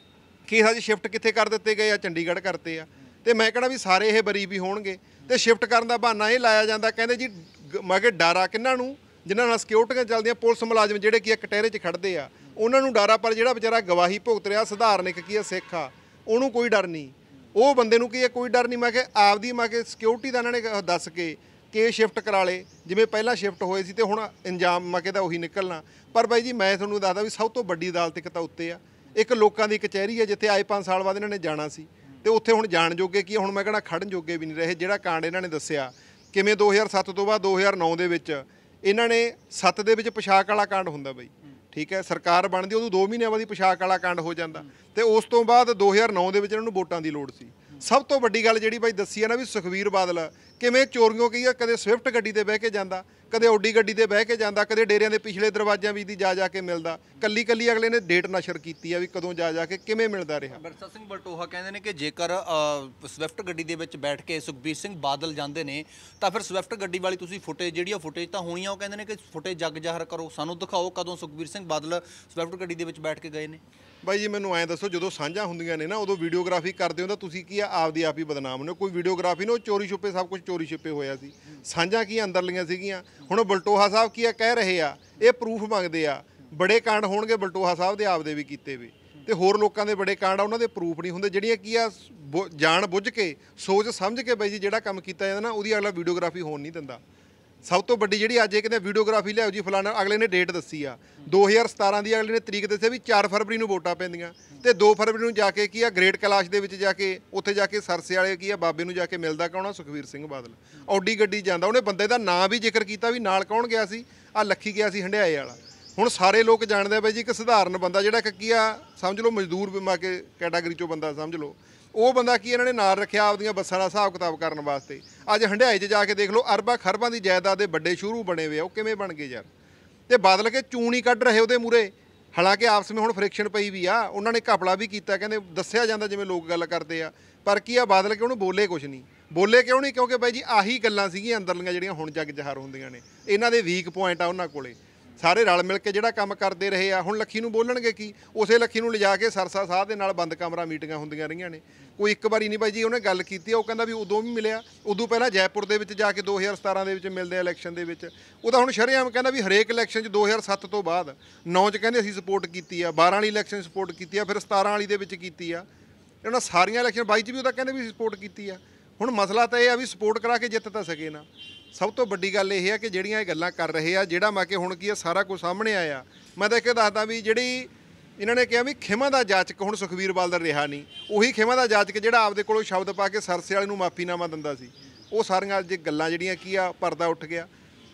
ਕੇਸ ਅੱਜ ਸ਼ਿਫਟ ਕਿੱਥੇ ਕਰ ਦਿੱਤੇ ਗਏ ਆ? ਚੰਡੀਗੜ੍ਹ ਕਰਤੇ ਆ। ਤੇ ਮੈਂ ਕਹਿਣਾ ਵੀ ਸਾਰੇ ਇਹ ਬਰੀ ਵੀ ਹੋਣਗੇ ਤੇ ਸ਼ਿਫਟ ਕਰਨ ਦਾ ਬਹਾਨਾ ਇਹ ਲਾਇਆ ਜਾਂਦਾ, ਕਹਿੰਦੇ ਜੀ ਮੈਂ ਕਿ ਡਾਰਾ ਕਿਹਨਾਂ ਨੂੰ? ਜਿਨ੍ਹਾਂ ਨਾਲ ਸਿਕਿਉਰਟੀਆਂ ਚੱਲਦੀਆਂ, ਪੁਲਿਸ ਮੁਲਾਜ਼ਮ ਜਿਹੜੇ ਕੀ ਆ ਕਟਹਿਰੇ 'ਚ ਖੜ੍ਹਦੇ ਆ ਉਹਨਾਂ ਨੂੰ ਡਾਰਾ, ਪਰ ਜਿਹੜਾ ਵਿਚਾਰਾ ਗਵਾਹੀ ਭੁਗਤ ਰਿਹਾ ਸਧਾਰਨ ਇੱਕ ਕੀ ਆ ਸਿੱਖ ਆ ਉਹਨੂੰ ਕੋਈ ਡਰ ਨਹੀਂ। ਉਹ ਬੰਦੇ ਨੂੰ ਕੀ ਆ ਕੋਈ ਡਰ ਨਹੀਂ। ਮੈਂ ਕਿ ਆਪਦੀ ਮੈਂ ਕਿ ਸਿਕਿਉਰਿਟੀ ਦਾ ਇਹਨਾਂ ਨੇ ਦੱਸ ਕੇ ਕਿ ਸ਼ਿਫਟ ਕਰਾ ਲਏ ਜਿਵੇਂ ਪਹਿਲਾਂ ਸ਼ਿਫਟ ਹੋਏ ਸੀ ਤੇ ਹੁਣ ਇੰਜਾਮ ਮੈਂ ਕਿ ਦਾ ਉਹੀ ਨਿਕਲਣਾ। ਪਰ ਬਾਈ ਜੀ ਮੈਂ ਤੁਹਾਨੂੰ ਦੱਸਦਾ ਵੀ ਸਭ ਤੋਂ ਵੱਡੀ ਅਦਾਲਤ ਇੱਕ ਤਾਂ ਉੱਤੇ ਆ, ਇੱਕ ਲੋਕਾਂ ਦੀ ਕਚਹਿਰੀ ਹੈ ਜਿੱਥੇ ਆਏ ਪੰਜ ਸਾਲ ਬਾਅਦ ਇਹਨਾਂ ਨੇ ਜਾਣਾ ਸੀ ਤੇ ਉੱਥੇ ਹੁਣ ਜਾਣ ਜੋਗੇ ਕੀ ਹੁਣ ਮੈਂ ਕਹਿਣਾ ਖੜਨ ਜੋਗੇ ਵੀ ਨਹੀਂ ਰਹੇ। ਜਿਹੜਾ ਕਾਂਡ ਇਹਨਾਂ ਨੇ ਦੱਸਿਆ ਕਿਵੇਂ ਦੋ ਹਜ਼ਾਰ ਸੱਤ ਤੋਂ ਬਾਅਦ ਦੋ ਹਜ਼ਾਰ ਨੌ ਦੇ ਵਿੱਚ ਇਹਨਾਂ ਨੇ ਸੱਤ ਦੇ ਵਿੱਚ ਪੋਸ਼ਾਕ ਵਾਲਾ ਕਾਂਡ ਹੁੰਦਾ ਬਈ, ਠੀਕ ਹੈ, ਸਰਕਾਰ ਬਣਦੀ ਉਦੋਂ ਦੋ ਮਹੀਨਿਆਂ ਬਾਅਦ ਹੀ ਪੋਸ਼ਾਕ ਵਾਲਾ ਕਾਂਡ ਹੋ ਜਾਂਦਾ ਤੇ ਉਸ ਤੋਂ ਬਾਅਦ ਦੋ ਹਜ਼ਾਰ ਨੌ ਦੇ ਵਿੱਚ ਇਹਨਾਂ ਨੂੰ ਵੋਟਾਂ ਦੀ ਲੋੜ ਸੀ। ਸਭ ਤੋਂ ਵੱਡੀ ਗੱਲ ਜਿਹੜੀ ਬਾਈ ਦੱਸੀ ਹੈ ਨਾ ਵੀ ਸੁਖਬੀਰ ਬਾਦਲ ਕਿਵੇਂ ਚੋਰੀਆਂ ਕੀ ਆ, ਕਦੇ ਸਵਿਫਟ ਗੱਡੀ ਤੇ ਬਹਿ ਕੇ ਜਾਂਦਾ, ਕਦੇ ਓਡੀ ਗੱਡੀ ਤੇ ਬਹਿ ਕੇ ਜਾਂਦਾ, ਕਦੇ ਡੇਰਿਆਂ ਦੇ ਪਿਛਲੇ ਦਰਵਾਜ਼ਿਆਂ ਵਿੱਚ ਦੀ ਜਾ ਜਾ ਕੇ ਮਿਲਦਾ। ਕੱਲੀ ਕੱਲੀ ਅਗਲੇ ਨੇ ਡੇਟ ਨਸ਼ਰ ਕੀਤੀ ਆ ਵੀ ਕਦੋਂ ਜਾ ਜਾ ਕੇ ਕਿਵੇਂ ਮਿਲਦਾ ਰਿਹਾ। ਬਿਰਸਾ ਸਿੰਘ ਬਲਟੋਹਾ ਕਹਿੰਦੇ ਨੇ ਕਿ ਜੇਕਰ ਸਵਿਫਟ ਗੱਡੀ ਦੇ ਵਿੱਚ ਬੈਠ ਕੇ ਸੁਖਬੀਰ ਸਿੰਘ ਬਾਦਲ ਜਾਂਦੇ ਨੇ ਤਾਂ ਫਿਰ ਸਵਿਫਟ ਗੱਡੀ ਵਾਲੀ ਤੁਸੀਂ ਫੁਟੇਜ ਜਿਹੜੀ ਉਹ ਫੁਟੇਜ ਤਾਂ ਹੋਣੀਆਂ, ਉਹ ਕਹਿੰਦੇ ਨੇ ਕਿ ਫੁਟੇਜ ਜੱਗ ਜ਼ਾਹਰ ਕਰੋ, ਸਾਨੂੰ ਦਿਖਾਓ ਕਦੋਂ ਸੁਖਬੀਰ ਸਿੰਘ ਬਾਦਲ ਸਵਿਫਟ ਗੱਡੀ ਦੇ ਵਿੱਚ ਬੈਠ ਕੇ ਗਏ ਨੇ। ਬਾਈ ਜੀ ਮੈਨੂੰ ਐਂ ਦੱਸੋ, ਜਦੋਂ ਸਾਂਝਾਂ ਹੁੰਦੀਆਂ ਨੇ ਨਾ ਉਦੋਂ ਵੀਡੀਓਗ੍ਰਾਫੀ ਕਰਦੇ ਹੋ ਤਾਂ ਤੁਸੀਂ ਕੀ ਆ ਆਪਦੀ ਆਪ ਹੀ ਬਦਨਾਮ ਹੁੰਦੇ ਹੋ। ਕੋਈ ਵੀਡੀਓਗ੍ਰਾਫੀ ਨਾ ਉਹ ਚੋਰੀ ਛੁਪੇ ਸਭ ਕੁਝ ਚੋਰੀ ਛੁਪੇ ਹੋਇਆ ਸੀ। ਸਾਂਝਾਂ ਕੀ ਅੰਦਰਲੀਆਂ ਸੀਗੀਆਂ। ਹੁਣ ਬਲਟੋਹਾ ਸਾਹਿਬ ਕੀ ਆ ਕਹਿ ਰਹੇ ਆ, ਇਹ ਪ੍ਰੂਫ ਮੰਗਦੇ ਆ। ਬੜੇ ਕਾਂਡ ਹੋਣਗੇ ਬਲਟੋਹਾ ਸਾਹਿਬ ਦੇ ਆਪਦੇ ਵੀ ਕੀਤੇ ਵੀ ਤੇ ਹੋਰ ਲੋਕਾਂ ਦੇ ਬੜੇ ਕਾਂਡ ਆ ਉਹਨਾਂ ਦੇ ਪ੍ਰੂਫ ਨਹੀਂ ਹੁੰਦੇ। ਜਿਹੜੀਆਂ ਕੀ ਆ ਜਾਣ ਬੁੱਝ ਕੇ ਸੋਚ ਸਮਝ ਕੇ ਬਾਈ ਜੀ ਜਿਹੜਾ ਕੰਮ ਕੀਤਾ ਜਾਂਦਾ ਨਾ ਉਹਦੀ ਅਗਲਾ ਵੀਡੀਓਗ੍ਰਾਫੀ ਹੋਣ ਨਹੀਂ ਦਿੰਦਾ। ਸਭ ਤੋਂ ਵੱਡੀ ਜਿਹੜੀ ਅੱਜ ਇਹ ਕਹਿੰਦੇ ਵੀਡੀਓਗ੍ਰਾਫੀ ਲਿਆਓ ਜੀ ਫਲਾਣਾ, ਅਗਲੇ ਨੇ ਡੇਟ ਦੱਸੀ ਆ ਦੋ ਹਜ਼ਾਰ ਸਤਾਰਾਂ ਦੀ, ਅਗਲੇ ਨੇ ਤਰੀਕ ਦੱਸਿਆ ਵੀ ਚਾਰ ਫਰਵਰੀ ਨੂੰ ਵੋਟਾਂ ਪੈਂਦੀਆਂ ਤੇ ਦੋ ਫਰਵਰੀ ਨੂੰ ਜਾ ਕੇ ਕੀ ਆ ਗ੍ਰੇਟ ਕੈਲਾਸ਼ ਦੇ ਵਿੱਚ ਜਾ ਕੇ ਉੱਥੇ ਜਾ ਕੇ ਸਰਸੇ ਵਾਲੇ ਕੀ ਆ ਬਾਬੇ ਨੂੰ ਜਾ ਕੇ ਮਿਲਦਾ ਕੌਣ ਆ? ਸੁਖਬੀਰ ਸਿੰਘ ਬਾਦਲ। ਔਡੀ ਗੱਡੀ ਜਾਂਦਾ, ਉਹਨੇ ਬੰਦੇ ਦਾ ਨਾਂ ਵੀ ਜ਼ਿਕਰ ਕੀਤਾ ਵੀ ਨਾਲ ਕੌਣ ਗਿਆ ਸੀ? ਆ ਲੱਖੀ ਗਿਆ ਸੀ ਹੰਡਿਆਏ ਵਾਲਾ। ਹੁਣ ਸਾਰੇ ਲੋਕ ਜਾਣਦੇ ਆ ਬਾਈ ਜੀ ਇੱਕ ਸਧਾਰਨ ਬੰਦਾ ਜਿਹੜਾ ਕਿ ਕੀ ਆ ਸਮਝ ਲਓ ਮਜ਼ਦੂਰ ਬਿਮਾ ਕੇ ਕੈਟਾਗਰੀ 'ਚੋਂ ਬੰਦਾ ਸਮਝ ਲਓ, ਉਹ ਬੰਦਾ ਕੀ ਇਹਨਾਂ ਨੇ ਨਾਲ ਰੱਖਿਆ ਆਪਦੀਆਂ ਬੱਸਾਂ ਦਾ ਹਿਸਾਬ ਕਿਤਾਬ ਕਰਨ ਵਾਸਤੇ। ਅੱਜ ਹੰਡਿਆਏ 'ਚ ਜਾ ਕੇ ਦੇਖ ਲਓ ਅਰਬਾਂ ਖਰਬਾਂ ਦੀ ਜਾਇਦਾਦ ਦੇ ਵੱਡੇ ਸ਼ੁਰੂ ਬਣੇ ਹੋਏ ਆ, ਉਹ ਕਿਵੇਂ ਬਣ ਗਏ ਯਾਰ? ਤੇ ਬਾਦਲ ਕੇ ਚੂਣ ਹੀ ਕੱਢ ਰਹੇ ਉਹਦੇ ਮੂਰੇ। ਹਾਲਾਂਕਿ ਆਪਸ ਵਿੱਚ ਹੁਣ ਫ੍ਰਿਕਸ਼ਨ ਪਈ ਵੀ ਆ, ਉਹਨਾਂ ਨੇ ਘਪਲਾ ਵੀ ਕੀਤਾ ਕਹਿੰਦੇ ਦੱਸਿਆ ਜਾਂਦਾ ਜਿਵੇਂ ਲੋਕ ਗੱਲ ਕਰਦੇ ਆ। ਪਰ ਕੀ ਆ ਬਾਦਲ ਕਿ ਉਹਨੂੰ ਬੋਲੇ ਕੁਛ ਨਹੀਂ। ਬੋਲੇ ਕਿਉਂ ਨਹੀਂ? ਕਿਉਂਕਿ ਬਾਈ ਜੀ ਆਹੀ ਗੱਲਾਂ ਸੀਗੀਆਂ ਅੰਦਰਲੀਆਂ ਜਿਹੜੀਆਂ ਹੁਣ ਜੱਗ ਜ਼ਾਹਰ ਹੁੰਦੀਆਂ ਨੇ। ਇਹਨਾਂ ਦੇ ਵੀਕ ਪੁਆਇੰਟ ਆ ਉਹਨਾਂ ਕੋਲੇ। ਸਾਰੇ ਰਲ ਮਿਲ ਕੇ ਜਿਹੜਾ ਕੰਮ ਕਰਦੇ ਰਹੇ ਆ। ਹੁਣ ਲੱਖੀ ਨੂੰ ਬੋਲਣਗੇ ਕੀ? ਉਸੇ ਲੱਖੀ ਨੂੰ ਲਿਜਾ ਕੇ ਸਰਸਾ ਸਾਹਿਬ ਦੇ ਨਾਲ ਬੰਦ ਕਮਰਾ ਮੀਟਿੰਗਾਂ ਹੁੰਦੀਆਂ ਰਹੀਆਂ ਨੇ। ਕੋਈ ਇੱਕ ਵਾਰੀ ਨਹੀਂ ਬਾਈ ਜੀ ਉਹਨੇ ਗੱਲ ਕੀਤੀ। ਉਹ ਕਹਿੰਦਾ ਵੀ ਉਦੋਂ ਵੀ ਮਿਲਿਆ, ਉਦੋਂ ਪਹਿਲਾਂ ਜੈਪੁਰ ਦੇ ਵਿੱਚ ਜਾ ਕੇ ਦੋ ਹਜ਼ਾਰ ਸਤਾਰਾਂ ਦੇ ਵਿੱਚ ਮਿਲਦੇ ਆ ਇਲੈਕਸ਼ਨ ਦੇ ਵਿੱਚ। ਉਹ ਤਾਂ ਹੁਣ ਸ਼ਰੇਆਮ ਕਹਿੰਦਾ ਵੀ ਹਰੇਕ ਇਲੈਕਸ਼ਨ 'ਚ ਦੋ ਹਜ਼ਾਰ ਸੱਤ ਤੋਂ ਬਾਅਦ ਨੌ 'ਚ ਕਹਿੰਦੇ ਅਸੀਂ ਸਪੋਰਟ ਕੀਤੀ ਆ, ਬਾਰਾਂ ਵਾਲੀ ਇਲੈਕਸ਼ਨ ਸਪੋਰਟ ਕੀਤੀ ਆ, ਫਿਰ ਸਤਾਰਾਂ ਵਾਲੀ ਦੇ ਵਿੱਚ ਕੀਤੀ ਆ। ਇਹਨਾਂ ਸਾਰੀਆਂ ਇਲੈਕਸ਼ਨ ਬਾਈ 'ਚ ਵੀ ਉਹ ਤਾਂ ਕਹਿੰਦੇ ਵੀ ਸਪੋਰਟ ਕੀਤੀ ਆ। ਹੁਣ ਮਸਲਾ ਤਾਂ ਇਹ ਆ ਵੀ ਸਪੋਰਟ ਕਰਾ ਕੇ ਜਿੱਤ ਤਾਂ ਸਕੇ ਨਾ। ਸਭ ਤੋਂ ਵੱਡੀ ਗੱਲ ਇਹ ਹੈ ਕਿ ਜਿਹੜੀਆਂ ਇਹ ਗੱਲਾਂ ਕਰ ਰਹੇ ਆ, ਜਿਹੜਾ ਮੈਂ ਕਿ ਹੁਣ ਕੀ ਆ ਸਾਰਾ ਕੁਝ ਸਾਹਮਣੇ ਆਇਆ। ਮੈਂ ਤਾਂ ਇੱਕ ਦੱਸਦਾ ਵੀ ਜਿਹੜੀ ਇਹਨਾਂ ਨੇ ਕਿਹਾ ਵੀ ਖਿਮਾ ਦਾ ਜਾਚਕ ਹੁਣ ਸੁਖਬੀਰ ਬਾਦਲ ਰਿਹਾ ਨਹੀਂ, ਉਹੀ ਖਿਮਾ ਦਾ ਜਾਚਕ ਜਿਹੜਾ ਆਪਦੇ ਕੋਲੋਂ ਸ਼ਬਦ ਪਾ ਕੇ ਸਰਸੇ ਵਾਲੇ ਨੂੰ ਮਾਫੀਨਾਮਾ ਦਿੰਦਾ ਸੀ। ਉਹ ਸਾਰੀਆਂ ਅੱਜ ਗੱਲਾਂ ਜਿਹੜੀਆਂ ਕੀ ਆ ਪਰਦਾ ਉੱਠ ਗਿਆ।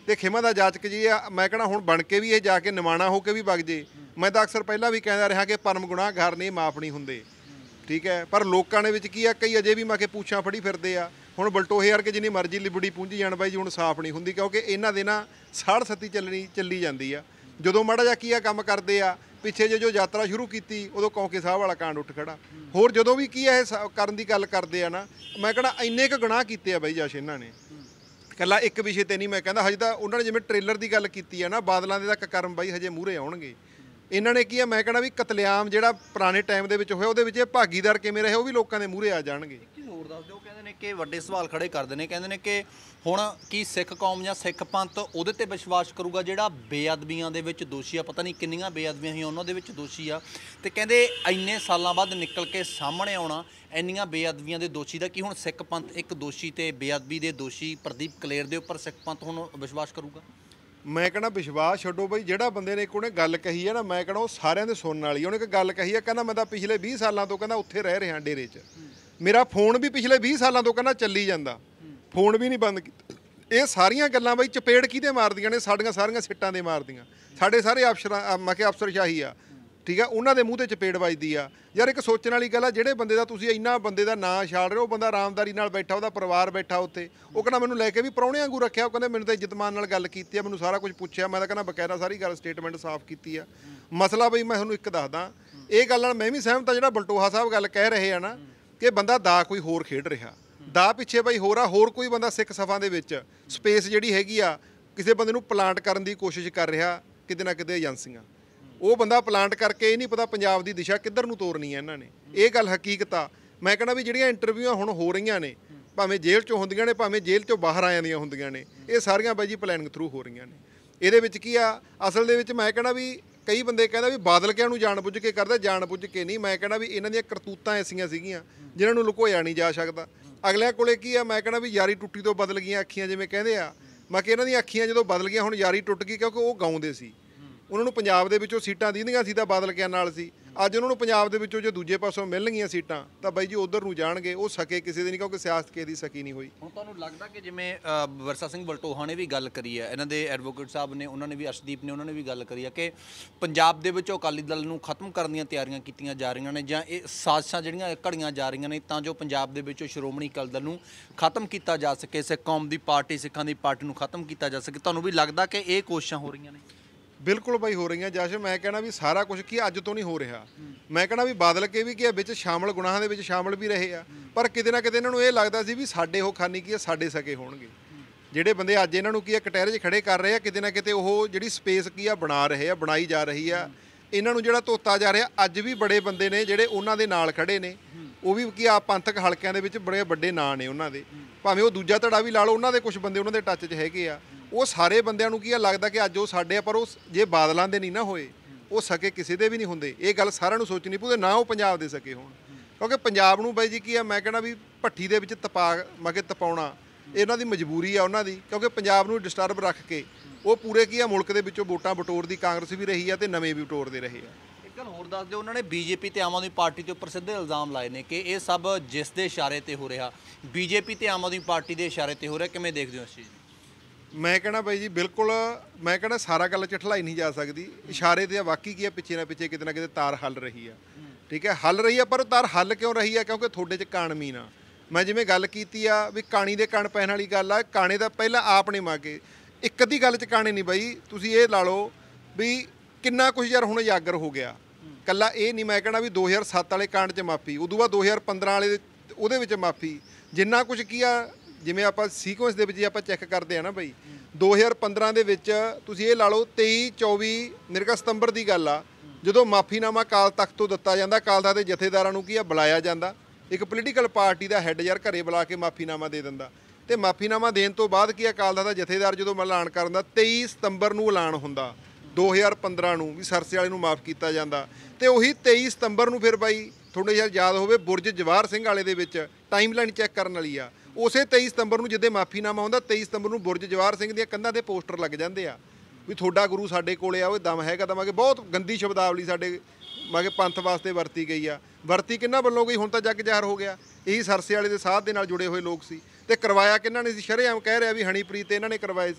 ਤੇ ਖਿਮਾ ਦਾ ਜਾਚਕ ਜੀ ਆ, ਮੈਂ ਕਹਣਾ ਹੁਣ ਬਣ ਕੇ ਵੀ ਇਹ ਜਾ ਕੇ ਨਿਮਾਣਾ ਹੋ ਕੇ ਵੀ ਵਗ ਜੇ। ਮੈਂ ਤਾਂ ਅਕਸਰ ਪਹਿਲਾਂ ਵੀ ਕਹਿੰਦਾ ਰਿਹਾ ਕਿ ਪਰਮ ਗੁਨਾਹਗਾਰ ਨਹੀਂ ਮਾਫ ਨਹੀਂ ਹੁੰਦੇ, ਠੀਕ ਹੈ। ਪਰ ਲੋਕਾਂ ਦੇ ਵਿੱਚ ਕੀ ਆ, ਕਈ ਅਜੇ ਵੀ ਮੈਂ ਕਿ ਪੂਛਾਂ ਫੜੀ ਫਿਰਦੇ ਆ। ਹੁਣ ਬਲਟੋਹੇ ਵਰਗੇ ਜਿੰਨੀ ਮਰਜ਼ੀ ਲਿਬੜੀ ਪੂੰਝੀ ਜਾਣ ਬਾਈ ਜੀ, ਹੁਣ ਸਾਫ਼ ਨਹੀਂ ਹੁੰਦੀ, ਕਿਉਂਕਿ ਇਹਨਾਂ ਦੇ ਨਾ ਸਾੜ ਸੱਤੀ ਚੱਲਣੀ ਚੱਲੀ ਜਾਂਦੀ ਆ। ਜਦੋਂ ਮਾੜਾ ਜਿਹਾ ਕੀ ਆ ਕੰਮ ਕਰਦੇ ਆ, ਪਿੱਛੇ ਜੇ ਜੋ ਯਾਤਰਾ ਸ਼ੁਰੂ ਕੀਤੀ ਉਦੋਂ ਕੌਂਕੇ ਸਾਹਿਬ ਵਾਲਾ ਕਾਂਡ ਉੱਠ ਖੜਾ। ਹੋਰ ਜਦੋਂ ਵੀ ਕੀ ਆ ਇਹ ਕਰਨ ਦੀ ਗੱਲ ਕਰਦੇ ਆ ਨਾ, ਮੈਂ ਕਹਿੰਦਾ ਇੰਨੇ ਕੁ ਗੁਨਾਹ ਕੀਤੇ ਆ ਬਾਈ ਜਸ਼ ਇਹਨਾਂ ਨੇ। ਇਕੱਲਾ ਇੱਕ ਵਿਸ਼ੇ ਤੇ ਨਹੀਂ, ਮੈਂ ਕਹਿੰਦਾ ਹਜੇ ਤਾਂ ਉਹਨਾਂ ਨੇ ਜਿਵੇਂ ਟ੍ਰੇਲਰ ਦੀ ਗੱਲ ਕੀਤੀ ਆ ਨਾ, ਬਾਦਲਾਂ ਦੇ ਤੱਕ ਕਰਮ ਬਾਈ ਹਜੇ ਮੂਹਰੇ ਆਉਣਗੇ। ਇਹਨਾਂ ਨੇ ਕੀ ਆ, ਮੈਂ ਕਹਿੰਦਾ ਵੀ ਕਤਲੇਆਮ ਜਿਹੜਾ ਪੁਰਾਣੇ ਟਾਈਮ ਦੇ ਵਿੱਚ ਹੋਇਆ ਉਹਦੇ ਵਿੱਚ ਇਹ ਭਾਗੀਦਾਰ ਕਿਵੇਂ ਰਹੇ ਉਹ ਵੀ ਲੋਕਾਂ ਦੇ ਮੂਹਰੇ ਆ ਜਾਣਗੇ। ਹੋਰ ਦੱਸ ਦਿਓ, ਕਹਿੰਦੇ ਨੇ ਕਿ ਵੱਡੇ ਸਵਾਲ ਖੜੇ ਕਰਦੇ ਨੇ, ਕਹਿੰਦੇ ਨੇ ਕਿ ਹੁਣ ਕੀ ਸਿੱਖ ਕੌਮ ਜਾਂ ਸਿੱਖ ਪੰਥ ਉਹਦੇ ਤੇ ਵਿਸ਼ਵਾਸ ਕਰੂਗਾ ਜਿਹੜਾ ਬੇਅਦਬੀਆਂ ਦੇ ਵਿੱਚ ਦੋਸ਼ੀ ਆ। ਪਤਾ ਨਹੀਂ ਕਿੰਨੀਆਂ ਬੇਅਦਬੀਆਂ ਸੀ ਉਹਨਾਂ ਦੇ ਵਿੱਚ ਦੋਸ਼ੀ ਆ, ਤੇ ਕਹਿੰਦੇ ਇੰਨੇ ਸਾਲਾਂ ਬਾਅਦ ਨਿਕਲ ਕੇ ਸਾਹਮਣੇ ਆਉਣਾ ਇੰਨੀਆਂ ਬੇਅਦਬੀਆਂ ਦੇ ਦੋਸ਼ੀ ਦਾ, ਕੀ ਹੁਣ ਸਿੱਖ ਪੰਥ ਇੱਕ ਦੋਸ਼ੀ ਤੇ ਬੇਅਦਬੀ ਦੇ ਦੋਸ਼ੀ ਪ੍ਰਦੀਪ ਕਲੇਰ ਦੇ ਉੱਪਰ ਸਿੱਖ ਪੰਥ ਹੁਣ ਵਿਸ਼ਵਾਸ ਕਰੂਗਾ? ਮੈਂ ਕਹਿੰਦਾ ਵਿਸ਼ਵਾਸ ਛੱਡੋ ਬਈ, ਜਿਹੜਾ ਬੰਦੇ ਨੇ ਇੱਕ ਉਹਨੇ ਗੱਲ ਕਹੀ ਹੈ ਨਾ, ਮੈਂ ਕਹਿੰਦਾ ਉਹ ਸਾਰਿਆਂ ਦੇ ਸੁਣਨ ਵਾਲੀ। ਉਹਨੇ ਇੱਕ ਗੱਲ ਕਹੀ ਹੈ, ਕਹਿੰਦਾ ਮੈਂ ਤਾਂ ਪਿਛਲੇ ਵੀਹ ਸਾਲਾਂ ਤੋਂ ਕਹਿੰਦਾ ਉੱਥੇ ਰਹਿ ਰਿਹਾ ਡੇਰੇ 'ਚ, ਮੇਰਾ ਫੋਨ ਵੀ ਪਿਛਲੇ ਵੀਹ ਸਾਲਾਂ ਤੋਂ ਕਹਿੰਦਾ ਚੱਲੀ ਜਾਂਦਾ, ਫੋਨ ਵੀ ਨਹੀਂ ਬੰਦ ਕੀਤਾ। ਇਹ ਸਾਰੀਆਂ ਗੱਲਾਂ ਬਈ ਚਪੇੜ ਕਿਹਦੇ ਮਾਰਦੀਆਂ ਨੇ? ਸਾਡੀਆਂ ਸਾਰੀਆਂ ਸਿੱਟਾਂ ਦੇ ਮਾਰਦੀਆਂ। ਸਾਡੇ ਸਾਰੇ ਅਫਸਰਾਂ ਮੈਂ ਕਿਹਾ ਅਫਸਰਸ਼ਾਹੀ ਆ, ਠੀਕ ਆ, ਉਹਨਾਂ ਦੇ ਮੂੰਹ ਤੇ ਚਪੇੜ ਵੱਜਦੀ ਆ। ਯਾਰ ਇੱਕ ਸੋਚਣ ਵਾਲੀ ਗੱਲ ਆ, ਜਿਹੜੇ ਬੰਦੇ ਦਾ ਤੁਸੀਂ ਇੰਨਾ ਬੰਦੇ ਦਾ ਨਾਂ ਛਾੜ ਰਹੇ ਹੋ, ਉਹ ਬੰਦਾ ਆਰਾਮਦਾਰੀ ਨਾਲ ਬੈਠਾ, ਉਹਦਾ ਪਰਿਵਾਰ ਬੈਠਾ ਉੱਥੇ, ਉਹ ਕਹਿੰਦਾ ਮੈਨੂੰ ਲੈ ਕੇ ਵੀ ਪ੍ਰਾਹੁਣੇ ਵਾਂਗੂ ਰੱਖਿਆ। ਉਹ ਕਹਿੰਦੇ ਮੈਨੂੰ ਤਾਂ ਇੱਜ਼ਤ ਮਾਨ ਨਾਲ ਗੱਲ ਕੀਤੀ ਆ, ਮੈਨੂੰ ਸਾਰਾ ਕੁਝ ਪੁੱਛਿਆ, ਮੈਂ ਤਾਂ ਕਹਿੰਦਾ ਬਕਾਇਦਾ ਸਾਰੀ ਗੱਲ ਸਟੇਟਮੈਂਟ ਸਾਫ਼ ਕੀਤੀ ਆ। ਮਸਲਾ ਬਈ ਮੈਂ ਤੁਹਾਨੂੰ ਇੱਕ ਦੱਸਦਾ, ਇਹ ਗੱਲ ਨਾਲ ਮੈਂ ਵੀ ਸਹਿਮਤ ਆ ਜਿਹੜਾ ਬਲਟੋਹਾ ਸਾਹਿਬ ਗੱਲ ਕਹਿ ਰਹੇ ਆ ਨਾ, ਕਿ ਬੰਦਾ ਦਾ ਕੋਈ ਹੋਰ ਖੇਡ ਰਿਹਾ, ਦਾ ਪਿੱਛੇ ਬਈ ਹੋਰ ਆ, ਹੋਰ ਕੋਈ ਬੰਦਾ ਸਿੱਖ ਸਫਾਂ ਦੇ ਵਿੱਚ ਸਪੇਸ ਜਿਹੜੀ ਹੈਗੀ ਆ ਕਿਸੇ ਬੰਦੇ ਨੂੰ ਪਲਾਂਟ ਕਰਨ ਦੀ ਕੋਸ਼ਿਸ਼ ਕਰ ਰਿਹਾ, ਕਿਤੇ ਨਾ ਕਿਤੇ ਏਜੰਸੀਆਂ। ਉਹ ਬੰਦਾ ਪਲਾਂਟ ਕਰਕੇ ਇਹ ਨਹੀਂ ਪਤਾ ਪੰਜਾਬ ਦੀ ਦਿਸ਼ਾ ਕਿੱਧਰ ਨੂੰ ਤੋਰਨੀ ਹੈ ਇਹਨਾਂ ਨੇ। ਇਹ ਗੱਲ ਹਕੀਕਤ ਆ। ਮੈਂ ਕਹਿੰਦਾ ਵੀ ਜਿਹੜੀਆਂ ਇੰਟਰਵਿਊਆਂ ਹੁਣ ਹੋ ਰਹੀਆਂ ਨੇ, ਭਾਵੇਂ ਜੇਲ੍ਹ 'ਚੋਂ ਹੁੰਦੀਆਂ ਨੇ, ਭਾਵੇਂ ਜੇਲ੍ਹ 'ਚੋਂ ਬਾਹਰ ਆ ਜਾਂਦੀਆਂ ਹੁੰਦੀਆਂ ਨੇ, ਇਹ ਸਾਰੀਆਂ ਬਾਈ ਜੀ ਪਲੈਨਿੰਗ ਥਰੂ ਹੋ ਰਹੀਆਂ ਨੇ। ਇਹਦੇ ਵਿੱਚ ਕੀ ਆ ਅਸਲ ਦੇ ਵਿੱਚ, ਮੈਂ ਕਹਿੰਦਾ ਵੀ ਕਈ ਬੰਦੇ ਕਹਿੰਦਾ ਵੀ ਬਾਦਲ ਕਿਆਂ ਨੂੰ ਜਾਣ ਬੁੱਝ ਕੇ ਕਰਦਾ, ਜਾਣ ਬੁੱਝ ਕੇ ਨਹੀਂ। ਮੈਂ ਕਹਿੰਦਾ ਵੀ ਇਹਨਾਂ ਦੀਆਂ ਕਰਤੂਤਾਂ ਐਸੀਆਂ ਸੀਗੀਆਂ ਜਿਨ੍ਹਾਂ ਨੂੰ ਲੁਕੋਇਆ ਨਹੀਂ ਜਾ ਸਕਦਾ। ਅਗਲਿਆਂ ਕੋਲੇ ਕੀ ਆ, ਮੈਂ ਕਹਿੰਦਾ ਵੀ ਯਾਰੀ ਟੁੱਟੀ ਤੋਂ ਬਦਲ ਗਈਆਂ ਅੱਖੀਆਂ, ਜਿਵੇਂ ਕਹਿੰਦੇ ਆ। ਮੈਂ ਕਿ ਇਹਨਾਂ ਦੀਆਂ ਅੱਖੀਆਂ ਜਦੋਂ ਬਦਲ ਗਈਆਂ, ਹੁਣ ਯਾਰੀ ਟੁੱਟ ਗਈ, ਕਿਉਂਕਿ ਉਹ ਗਾਉਂਦੇ ਸੀ, ਉਹਨਾਂ ਨੂੰ ਪੰਜਾਬ ਦੇ ਵਿੱਚੋਂ ਸੀਟਾਂ ਦੀਂਦੀਆਂ ਸੀ ਤਾਂ ਬਾਦਲ ਕਿਆਂ ਨਾਲ ਸੀ। ਅੱਜ ਉਹਨਾਂ ਨੂੰ ਪੰਜਾਬ ਦੇ ਵਿੱਚੋਂ ਜੇ ਦੂਜੇ ਪਾਸੋਂ ਮਿਲਣਗੀਆਂ ਸੀਟਾਂ ਤਾਂ ਬਾਈ ਜੀ ਉਧਰ ਨੂੰ ਜਾਣਗੇ। ਉਹ ਸਕੇ ਕਿਸੇ ਦੇ ਨਹੀਂ, ਕਿਉਂਕਿ ਸਿਆਸਤ ਕਿਸੇ ਦੀ ਸਕੀ ਨਹੀਂ ਹੋਈ। ਹੁਣ ਤੁਹਾਨੂੰ ਲੱਗਦਾ ਕਿ ਜਿਵੇਂ ਵਿਰਸਾ ਸਿੰਘ ਬਲਟੋਹਾ ਨੇ ਵੀ ਗੱਲ ਕਰੀ ਹੈ, ਇਹਨਾਂ ਦੇ ਐਡਵੋਕੇਟ ਸਾਹਿਬ ਨੇ, ਉਹਨਾਂ ਨੇ ਵੀ, ਅਰਸ਼ਦੀਪ ਨੇ, ਉਹਨਾਂ ਨੇ ਵੀ ਗੱਲ ਕਰੀ ਹੈ ਕਿ ਪੰਜਾਬ ਦੇ ਵਿੱਚੋਂ ਅਕਾਲੀ ਦਲ ਨੂੰ ਖਤਮ ਕਰਨ ਦੀਆਂ ਤਿਆਰੀਆਂ ਕੀਤੀਆਂ ਜਾ ਰਹੀਆਂ ਨੇ, ਜਾਂ ਇਹ ਸਾਜ਼ਿਸ਼ਾਂ ਜਿਹੜੀਆਂ ਘੜੀਆਂ ਜਾ ਰਹੀਆਂ ਨੇ ਤਾਂ ਜੋ ਪੰਜਾਬ ਦੇ ਵਿੱਚੋਂ ਸ਼੍ਰੋਮਣੀ ਅਕਾਲੀ ਦਲ ਨੂੰ ਖਤਮ ਕੀਤਾ ਜਾ ਸਕੇ, ਸਿੱਖ ਕੌਮ ਦੀ ਪਾਰਟੀ, ਸਿੱਖਾਂ ਦੀ ਪਾਰਟੀ ਨੂੰ ਖਤਮ ਕੀਤਾ ਜਾ ਸਕੇ। ਤੁਹਾਨੂੰ ਵੀ ਲੱਗਦਾ ਕਿ ਇਹ ਕੋਸ਼ਿਸ਼ਾਂ ਹੋ ਰਹੀਆਂ ਨੇ? ਬਿਲਕੁਲ ਬਾਈ ਹੋ ਰਹੀਆਂ ਜਸ਼। ਮੈਂ ਕਹਿਣਾ ਵੀ ਸਾਰਾ ਕੁਝ ਕੀ ਅੱਜ ਤੋਂ ਨਹੀਂ ਹੋ ਰਿਹਾ। ਮੈਂ ਕਹਿਣਾ ਵੀ ਬਾਦਲ ਕੇ ਵੀ ਕੀ ਵਿੱਚ ਸ਼ਾਮਲ, ਗੁਨਾਹਾਂ ਦੇ ਵਿੱਚ ਸ਼ਾਮਲ ਵੀ ਰਹੇ ਆ, ਪਰ ਕਿਤੇ ਨਾ ਕਿਤੇ ਇਹਨਾਂ ਨੂੰ ਇਹ ਲੱਗਦਾ ਸੀ ਵੀ ਸਾਡੇ ਉਹ ਖਾਨੀ ਕੀ ਆ, ਸਾਡੇ ਸਕੇ ਹੋਣਗੇ। ਜਿਹੜੇ ਬੰਦੇ ਅੱਜ ਇਹਨਾਂ ਨੂੰ ਕੀ ਆ ਕਟਹਿਰੇ 'ਚ ਖੜੇ ਕਰ ਰਹੇ ਆ, ਕਿਤੇ ਨਾ ਕਿਤੇ ਉਹ ਜਿਹੜੀ ਸਪੇਸ ਕੀ ਆ ਬਣਾ ਰਹੇ ਆ, ਬਣਾਈ ਜਾ ਰਹੀ ਆ। ਇਹਨਾਂ ਨੂੰ ਜਿਹੜਾ ਧੋਤਾ ਜਾ ਰਿਹਾ, ਅੱਜ ਵੀ ਬੜੇ ਬੰਦੇ ਨੇ ਜਿਹੜੇ ਉਹਨਾਂ ਦੇ ਨਾਲ ਖੜੇ ਨੇ, ਉਹ ਵੀ ਕੀ ਆ ਪੰਥਕ ਹਲਕਿਆਂ ਦੇ ਵਿੱਚ ਬੜੇ ਵੱਡੇ ਨਾਂ ਨੇ ਉਹਨਾਂ ਦੇ, ਭਾਵੇਂ ਉਹ ਦੂਜਾ ਧੜਾ ਵੀ ਲਾ ਲਓ, ਉਹਨਾਂ ਦੇ ਕੁਝ ਬੰਦੇ ਉਹਨਾਂ ਦੇ ਟੱਚ 'ਚ ਹੈਗੇ ਆ। ਉਹ ਸਾਰੇ ਬੰਦਿਆਂ ਨੂੰ ਕੀ ਆ ਲੱਗਦਾ ਕਿ ਅੱਜ ਉਹ ਸਾਡੇ ਆ, ਪਰ ਉਹ ਜੇ ਬਾਦਲਾਂ ਦੇ ਨਹੀਂ ਨਾ ਹੋਏ, ਉਹ ਸਕੇ ਕਿਸੇ ਦੇ ਵੀ ਨਹੀਂ ਹੁੰਦੇ। ਇਹ ਗੱਲ ਸਾਰਿਆਂ ਨੂੰ ਸੋਚਣੀ ਪਊ, ਨਾ ਉਹ ਪੰਜਾਬ ਦੇ ਸਕੇ ਹੋਣ। ਕਿਉਂਕਿ ਪੰਜਾਬ ਨੂੰ ਬਾਈ ਜੀ ਕੀ ਆ, ਮੈਂ ਕਹਿਣਾ ਵੀ ਭੱਠੀ ਦੇ ਵਿੱਚ ਤਪਾ ਮੈਂ ਕਿ ਤਪਾਉਣਾ ਇਹਨਾਂ ਦੀ ਮਜਬੂਰੀ ਆ ਉਹਨਾਂ ਦੀ, ਕਿਉਂਕਿ ਪੰਜਾਬ ਨੂੰ ਡਿਸਟਰਬ ਰੱਖ ਕੇ ਉਹ ਪੂਰੇ ਕੀ ਆ ਮੁਲਕ ਦੇ ਵਿੱਚੋਂ ਵੋਟਾਂ ਬਟੋਰਦੀ ਕਾਂਗਰਸ ਵੀ ਰਹੀ ਆ ਤੇ ਨਵੇਂ ਵੀ ਬਟੋਰਦੇ ਰਹੇ ਆ। ਇੱਕ ਗੱਲ ਹੋਰ ਦੱਸ ਦਿਓ, ਉਹਨਾਂ ਨੇ ਬੀਜੇਪੀ ਤੇ ਆਮ ਆਦਮੀ ਪਾਰਟੀ ਦੇ ਉੱਪਰ ਸਿੱਧੇ ਇਲਜ਼ਾਮ ਲਾਏ ਨੇ ਕਿ ਇਹ ਸਭ ਜਿਸ ਦੇ ਇਸ਼ਾਰੇ ਤੇ ਹੋ ਰਿਹਾ, ਬੀਜੇਪੀ ਤੇ ਆਮ ਆਦਮੀ ਪਾਰਟੀ ਦੇ ਇਸ਼ਾਰੇ ਤੇ ਹੋ ਰਿਹਾ। ਕਿਵੇਂ ਦੇਖਦੇ ਹੋ ਇਸ ਚੀਜ਼ ਨੂੰ? ਮੈਂ ਕਹਿਣਾ ਬਾਈ ਜੀ ਬਿਲਕੁਲ, ਮੈਂ ਕਹਿਣਾ ਸਾਰਾ ਗੱਲ ਝਠਲਾਈ ਨਹੀਂ ਜਾ ਸਕਦੀ। ਇਸ਼ਾਰੇ ਤੇ ਵਾਕਈ ਕੀ ਆ, ਪਿੱਛੇ ਨਾ ਪਿੱਛੇ ਕਿਤੇ ਨਾ ਕਿਤੇ ਤਾਰ ਹੱਲ ਰਹੀ ਆ, ਠੀਕ ਹੈ, ਹੱਲ ਰਹੀ ਆ। ਪਰ ਤਾਰ ਹੱਲ ਕਿਉਂ ਰਹੀ ਆ? ਕਿਉਂਕਿ ਤੁਹਾਡੇ 'ਚ ਕਾਣਮੀ ਨਾ, ਮੈਂ ਜਿਵੇਂ ਗੱਲ ਕੀਤੀ ਆ ਵੀ ਕਾਣੀ ਦੇ ਕਣ ਪੈਣ ਵਾਲੀ ਗੱਲ ਆ। ਕਾਣੇ ਦਾ ਪਹਿਲਾਂ ਆਪ ਨੇ ਮਾਗੇ, ਇੱਕ ਅੱਧੀ ਗੱਲ 'ਚ ਕਾਣੇ ਨਹੀਂ ਬਾਈ। ਤੁਸੀਂ ਇਹ ਲਾ ਲਓ ਵੀ ਕਿੰਨਾ ਕੁਝ ਯਾਰ ਹੁਣ ਉਜਾਗਰ ਹੋ ਗਿਆ। ਕੱਲਾ ਇਹ ਨਹੀਂ, ਮੈਂ ਕਹਿਣਾ ਵੀ ਦੋ ਹਜ਼ਾਰ ਸੱਤ ਵਾਲੇ ਕਾਂਡ 'ਚ ਮਾਫੀ, ਉਦੋਂ ਬਾਅਦ ਦੋ ਹਜ਼ਾਰ ਪੰਦਰਾਂ ਵਾਲੇ ਉਹਦੇ ਵਿੱਚ ਮਾਫੀ, ਜਿੰਨਾ ਕੁਝ ਕੀ ਆ। ਜਿਵੇਂ ਆਪਾਂ ਸੀਕੁਐਂਸ ਦੇ ਵਿੱਚ ਆਪਾਂ ਚੈੱਕ ਕਰਦੇ ਆ ਨਾ ਬਾਈ, ਦੋ ਹਜ਼ਾਰ ਪੰਦਰਾਂ ਦੇ ਵਿੱਚ ਤੁਸੀਂ ਇਹ ਲਾ ਲਓ ਤੇਈ ਚੌਵੀ ਨਿਰਗਾ ਸਤੰਬਰ ਦੀ ਗੱਲ ਆ, ਜਦੋਂ ਮਾਫੀਨਾਮਾ ਅਕਾਲ ਤਖਤ ਤੋਂ ਦਿੱਤਾ ਜਾਂਦਾ, ਅਕਾਲ ਤਖਤ ਦੇ ਜਥੇਦਾਰਾਂ ਨੂੰ ਕੀ ਆ ਬੁਲਾਇਆ ਜਾਂਦਾ, ਇੱਕ ਪੋਲੀਟੀਕਲ ਪਾਰਟੀ ਦਾ ਹੈੱਡ ਯਾਰ ਘਰੇ ਬੁਲਾ ਕੇ ਮਾਫੀਨਾਮਾ ਦੇ ਦਿੰਦਾ। ਤੇ ਮਾਫੀਨਾਮਾ ਦੇਣ ਤੋਂ ਬਾਅਦ ਕੀ ਅਕਾਲ ਤਖਤ ਦਾ ਜਥੇਦਾਰ ਜਦੋਂ ਐਲਾਨ ਕਰਦਾ, ਤੇਈ ਸਤੰਬਰ ਨੂੰ ਐਲਾਨ ਹੁੰਦਾ ਦੋ ਹਜ਼ਾਰ ਪੰਦਰਾਂ ਨੂੰ ਵੀ ਸਰਸੇ ਵਾਲੇ ਨੂੰ ਮਾਫ ਕੀਤਾ ਜਾਂਦਾ। ਤੇ ਉਹੀ ਤੇਈ ਸਤੰਬਰ ਨੂੰ ਫਿਰ ਬਾਈ ਤੁਹਾਨੂੰ ਯਾਰ ਯਾਦ ਹੋਵੇ ਬੁਰਜ ਜਵਾਹਰ ਸਿੰਘ ਵਾਲੇ ਦੇ ਵਿੱਚ ਟਾਈਮਲਾਈਨ ਚੈੱਕ ਕਰਨ ਵਾਲੀ ਆ, ਉਸੇ ਤੇਈ ਸਤੰਬਰ ਨੂੰ ਜਿੱਦੇ ਮਾਫੀਨਾਮਾ ਹੁੰਦਾ, ਤੇਈ ਸਤੰਬਰ ਨੂੰ ਬੁਰਜ ਜਵਾਹਰ ਸਿੰਘ ਦੀਆਂ ਕੰਧਾਂ ਤੇ ਪੋਸਟਰ ਲੱਗ ਜਾਂਦੇ ਆ ਵੀ ਤੁਹਾਡਾ ਗੁਰੂ ਸਾਡੇ ਕੋਲੇ ਆ, ਉਹ ਦਮ ਹੈਗਾ ਤਾਂ। ਮਾਗੇ ਬਹੁਤ ਗੰਦੀ ਸ਼ਬਦਾਵਲੀ ਸਾਡੇ ਮਾਗੇ ਪੰਥ ਵਾਸਤੇ ਵਰਤੀ ਗਈ ਆ। ਵਰਤੀ ਕਿਹਨਾਂ ਵੱਲੋਂ ਗਈ? ਹੁਣ ਤਾਂ ਜੱਗ ਜ਼ਾਹਰ ਹੋ ਗਿਆ, ਇਹੀ ਸਰਸੇ ਵਾਲੇ ਦੇ ਸਾਥ ਦੇ ਨਾਲ ਜੁੜੇ ਹੋਏ ਲੋਕ ਸੀ। ਤੇ ਕਰਵਾਇਆ ਕਿਹਨਾਂ ਨੇ ਸੀ? ਸ਼ਰੇਆਮ ਕਹਿ ਰਿਹਾ ਵੀ ਹਣੀਪ੍ਰੀਤ ਇਹਨਾਂ ਨੇ ਕਰਵਾਏ ਸੀ।